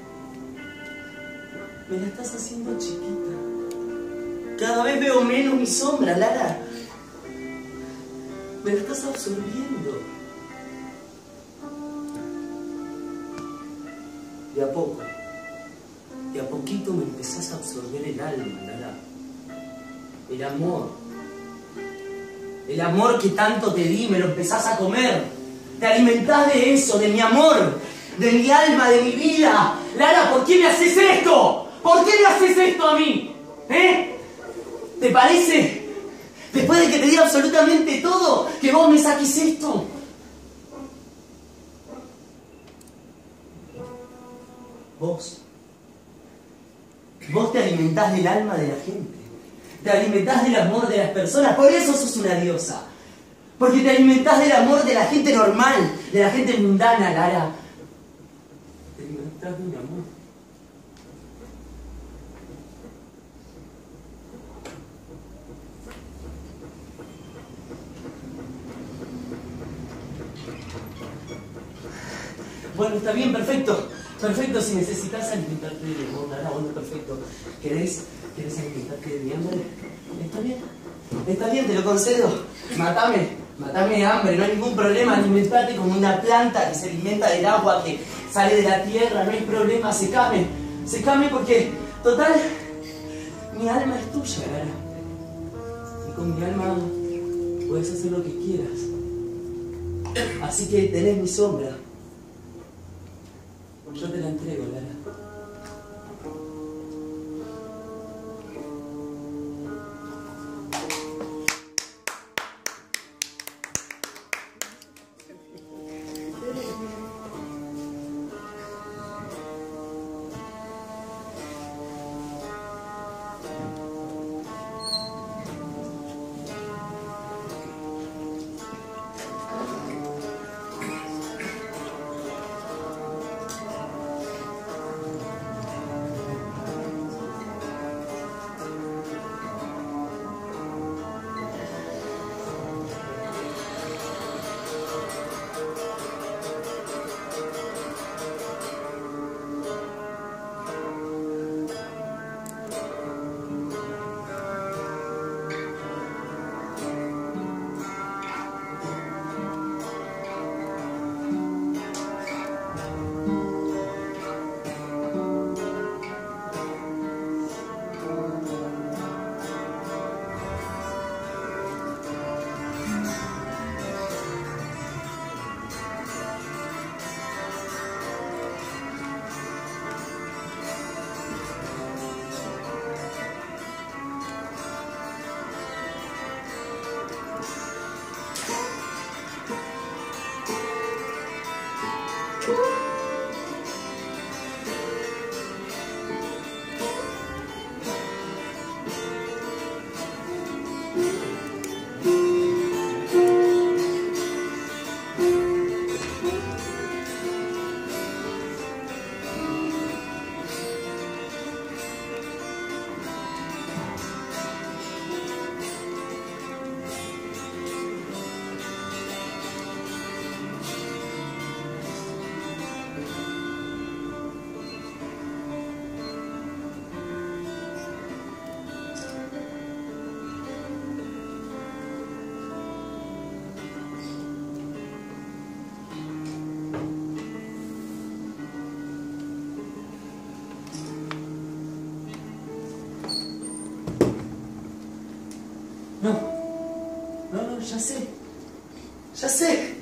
Me la estás haciendo chiquita. Cada vez veo menos mi sombra, Lara. Me la estás absorbiendo. De a poco, de a poquito me empezás a absorber el alma, Lara. El amor. El amor que tanto te di, me lo empezás a comer. Te alimentás de eso, de mi amor, de mi alma, de mi vida. Lara, ¿por qué me haces esto? ¿Por qué me haces esto a mí? ¿Eh? ¿Te parece? Después de que te di absolutamente todo, que vos me saques esto. Vos. Vos te alimentás del alma de la gente. Te alimentás del amor de las personas. Por eso sos una diosa. Porque te alimentás del amor de la gente normal, de la gente mundana, Lara. Te alimentás de un amor. Bueno, está bien, perfecto. Perfecto, si necesitas alimentarte de amor, Lara, bueno, perfecto. ¿Querés, ¿Querés alimentarte de mi hambre? Está bien. Está bien, te lo concedo. Matame, matame de hambre, no hay ningún problema. Alimentate como una planta que se alimenta del agua que sale de la tierra, no hay problema. Secame, secame porque, total, mi alma es tuya, Lara. Y con mi alma puedes hacer lo que quieras. Así que tenés mi sombra. Yo te la entrego, Lara. No, no, no, ya sé, ya sé.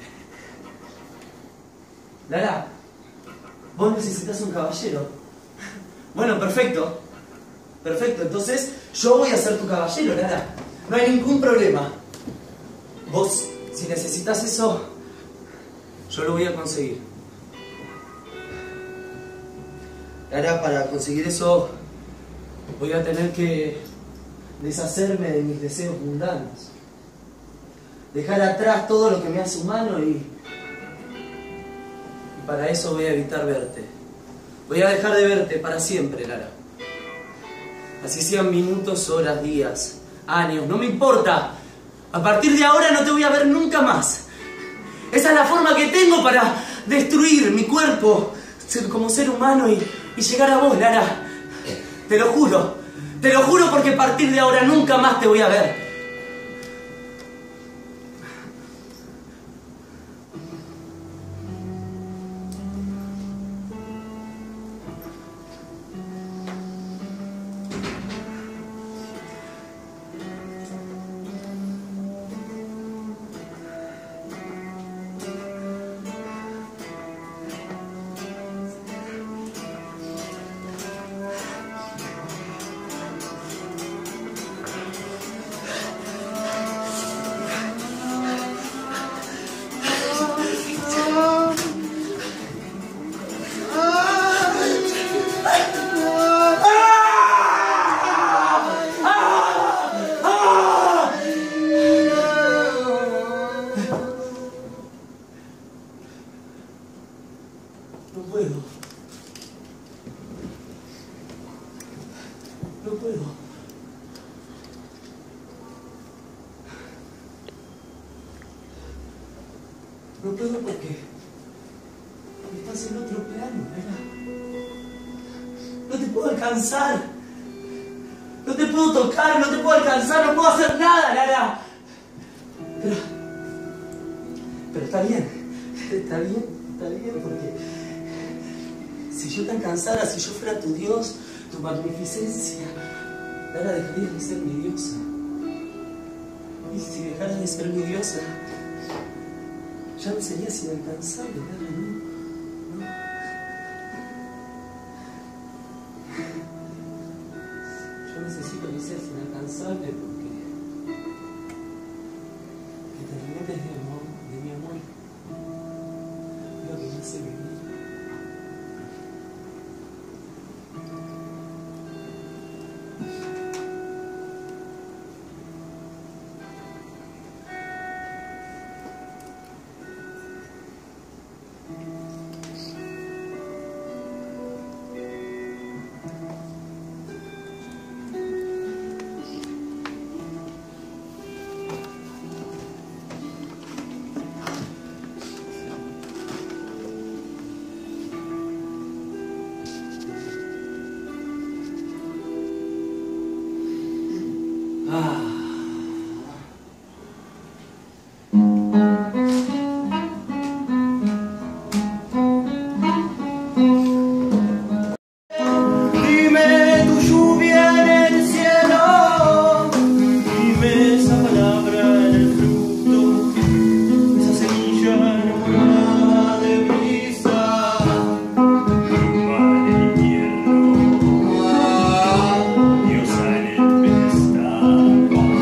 Lara, vos necesitas un caballero. Bueno, perfecto, perfecto, entonces yo voy a ser tu caballero, Lara. No hay ningún problema. Vos, si necesitas eso, yo lo voy a conseguir. Lara, para conseguir eso, voy a tener que deshacerme de mis deseos mundanos, dejar atrás todo lo que me hace humano y, y para eso voy a evitar verte. Voy a dejar de verte para siempre, Lara. Así sean minutos, horas, días, años, no me importa. A partir de ahora no te voy a ver nunca más. Esa es la forma que tengo para destruir mi cuerpo como ser humano y, y llegar a vos, Lara. Te lo juro. Te lo juro porque a partir de ahora nunca más te voy a ver. No puedo. No puedo. No puedo porque estás en otro plano, ¿verdad? No te puedo alcanzar. No te puedo tocar, no te puedo alcanzar, no puedo hacer nada, Lara. Pero, pero está bien, está bien, está bien, porque si yo te alcanzara, si yo fuera tu Dios, tu magnificencia, Lara, dejarías de ser mi diosa. Y si dejaras de ser mi diosa, ya no serías inalcanzable, Lara, ¿no? ¿No? Yo necesito que seas inalcanzable porque que te alimentes de amor, de mi amor, lo que me hace vivir. Dios en el pedestal.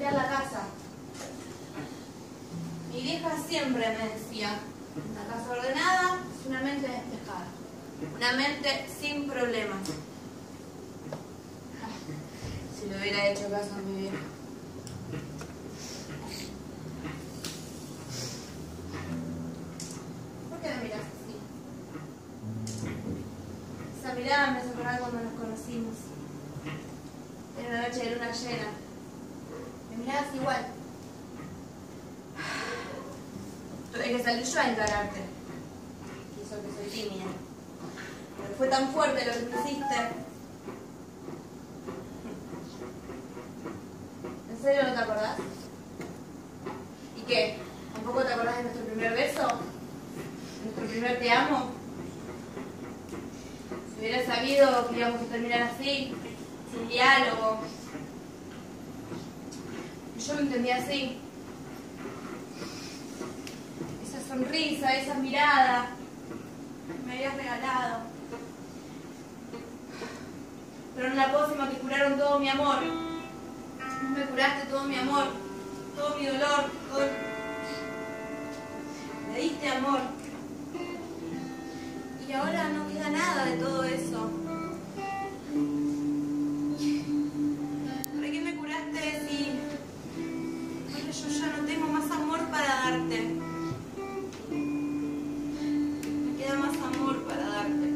limpiar la casa. Mi vieja siempre me decía, una casa ordenada es una mente despejada, una mente sin problemas. Si le hubiera hecho caso a mi vieja. ¿Por qué me miras así? Esa mirada me hace acordar cuando nos conocimos. Era una noche de luna llena. Me mirabas igual. Tuve que salir yo a encararte. Y eso que soy tímida. Pero fue tan fuerte lo que me hiciste. ¿En serio no te acordás? ¿Y qué? ¿Tampoco te acordás de nuestro primer beso? ¿De nuestro primer te amo? Si hubieras sabido que íbamos a terminar así, sin diálogo. Yo lo entendía así. Esa sonrisa, esa mirada que me habías regalado. Pero en la pócima que curaron todo mi amor. Me curaste todo mi amor, todo mi dolor, todo... Me diste amor. Y ahora no queda nada de todo eso. ¿Para qué me curaste si... Ahora yo ya no tengo más amor para darte? Me queda más amor para darte.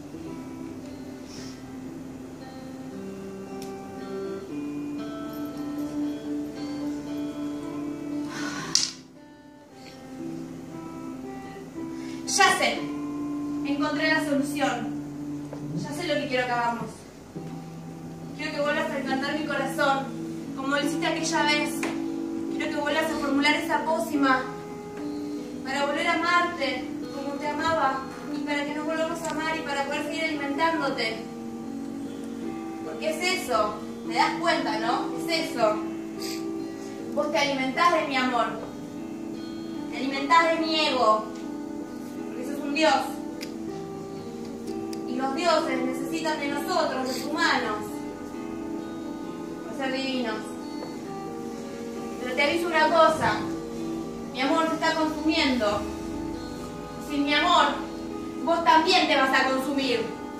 Ya sé, encontré la solución. Ya sé lo que quiero que hagamos. Quiero que vuelvas a encantar mi corazón, como lo hiciste aquella vez. Quiero que vuelvas a formular esa pócima para volver a amarte como te amaba y para que nos volvamos a amar y para poder seguir alimentándote. Porque es eso, te das cuenta, ¿no? Es eso. Vos te alimentás de mi amor, te alimentás de mi ego. Dios. Y los dioses necesitan de nosotros, los humanos, para ser divinos. Pero te aviso una cosa, mi amor se está consumiendo. Sin mi amor, vos también te vas a consumir.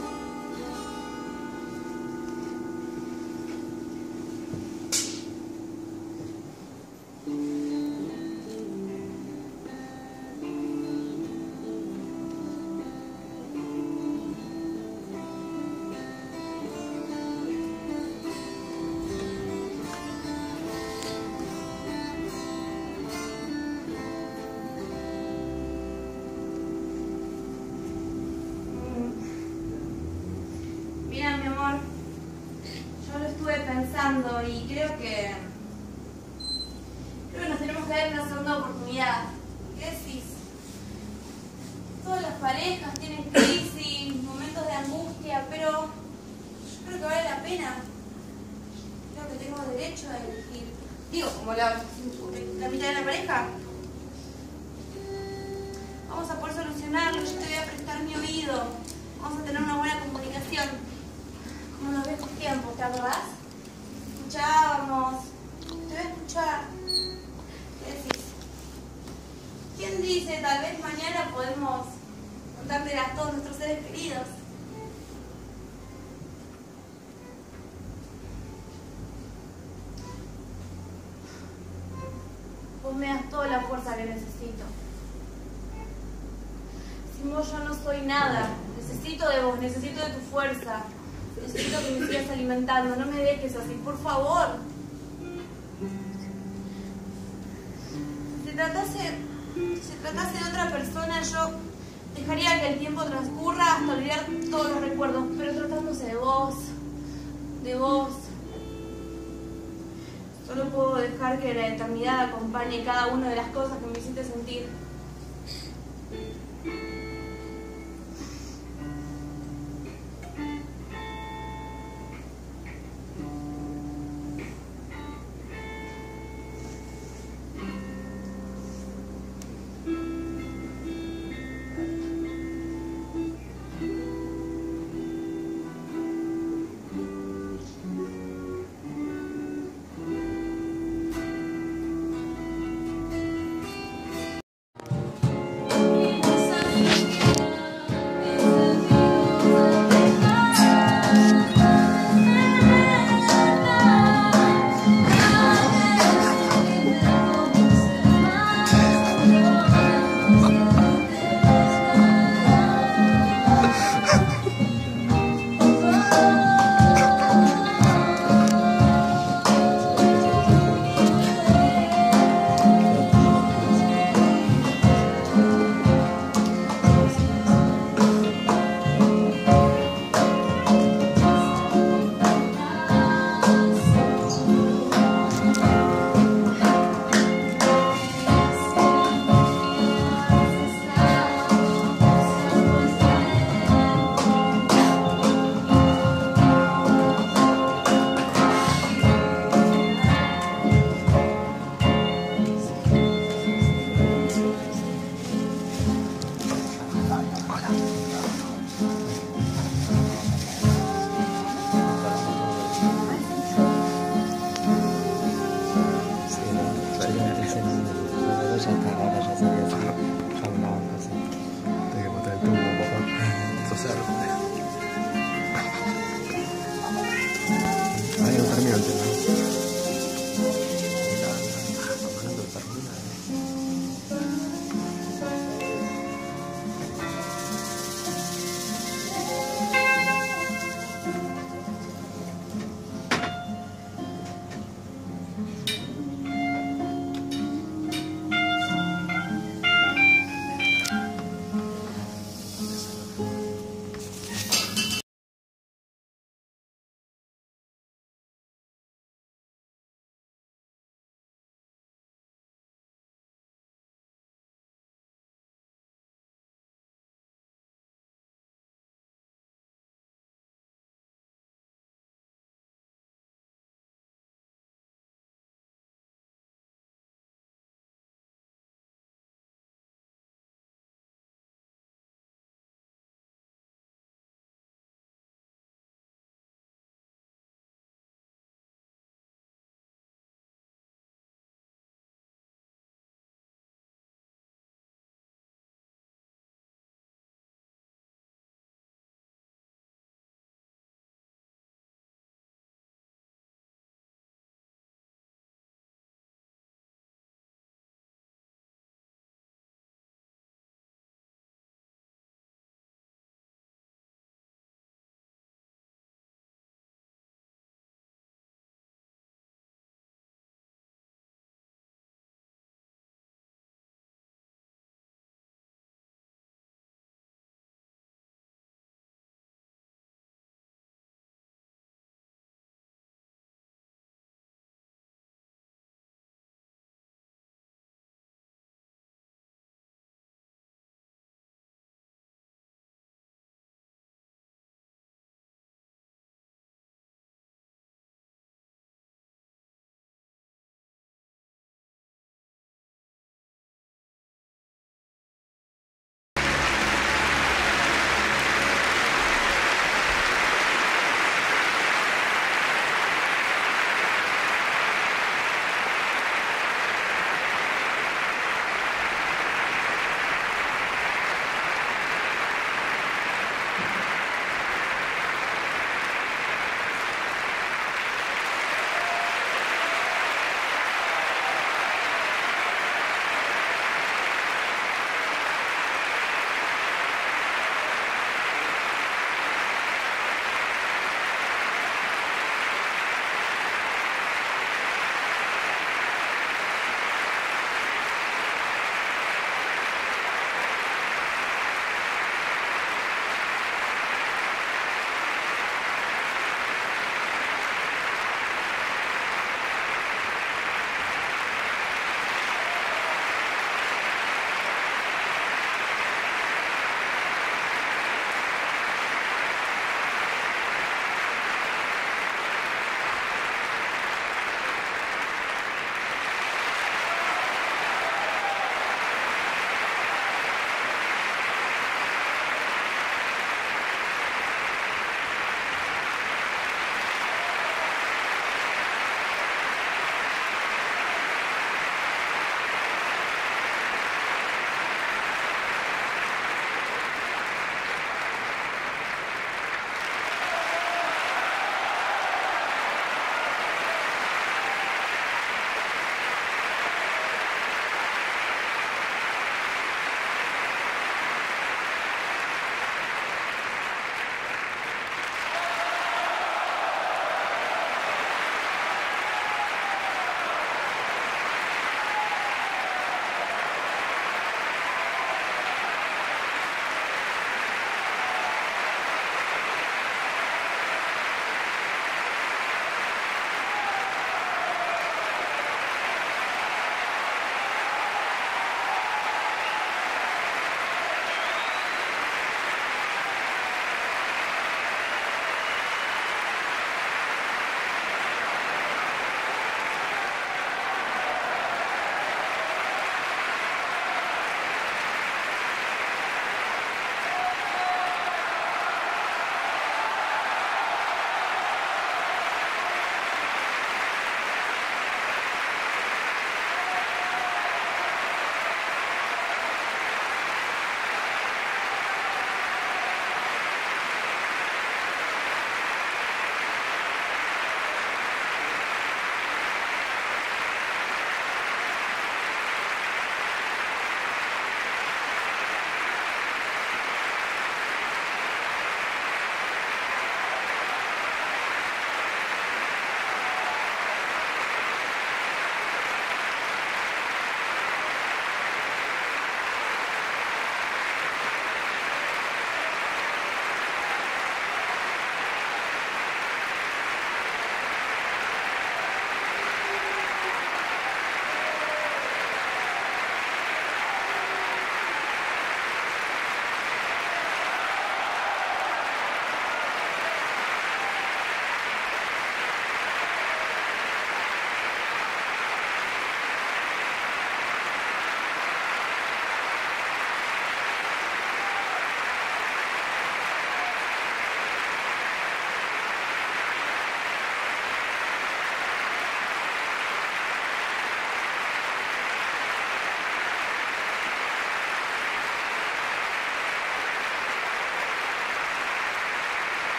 Y creo que creo que nos tenemos que dar una segunda oportunidad. ¿Qué decís? Todas las parejas tienen crisis, momentos de angustia, pero yo creo que vale la pena. Creo que tengo derecho a elegir. Digo, como la, la mitad de la pareja. Vamos a poder solucionarlo, yo te voy a prestar mi oído. Vamos a tener una buena comunicación. Como en los viejos tiempos, ¿te acordás? Escuchábamos, te voy a escuchar. ¿Qué decís? ¿Quién dice tal vez mañana podemos contártela a todos nuestros seres queridos? Vos me das toda la fuerza que necesito. Sin vos yo no soy nada. Necesito de vos, necesito de tu fuerza. Necesito que me sigas alimentando, no me dejes así, por favor. Si tratase, si tratase de otra persona, yo dejaría que el tiempo transcurra hasta olvidar todos los recuerdos, pero tratándose de vos, de vos, solo puedo dejar que la eternidad acompañe cada una de las cosas que me hiciste sentir. ya está, ahora ya sería así.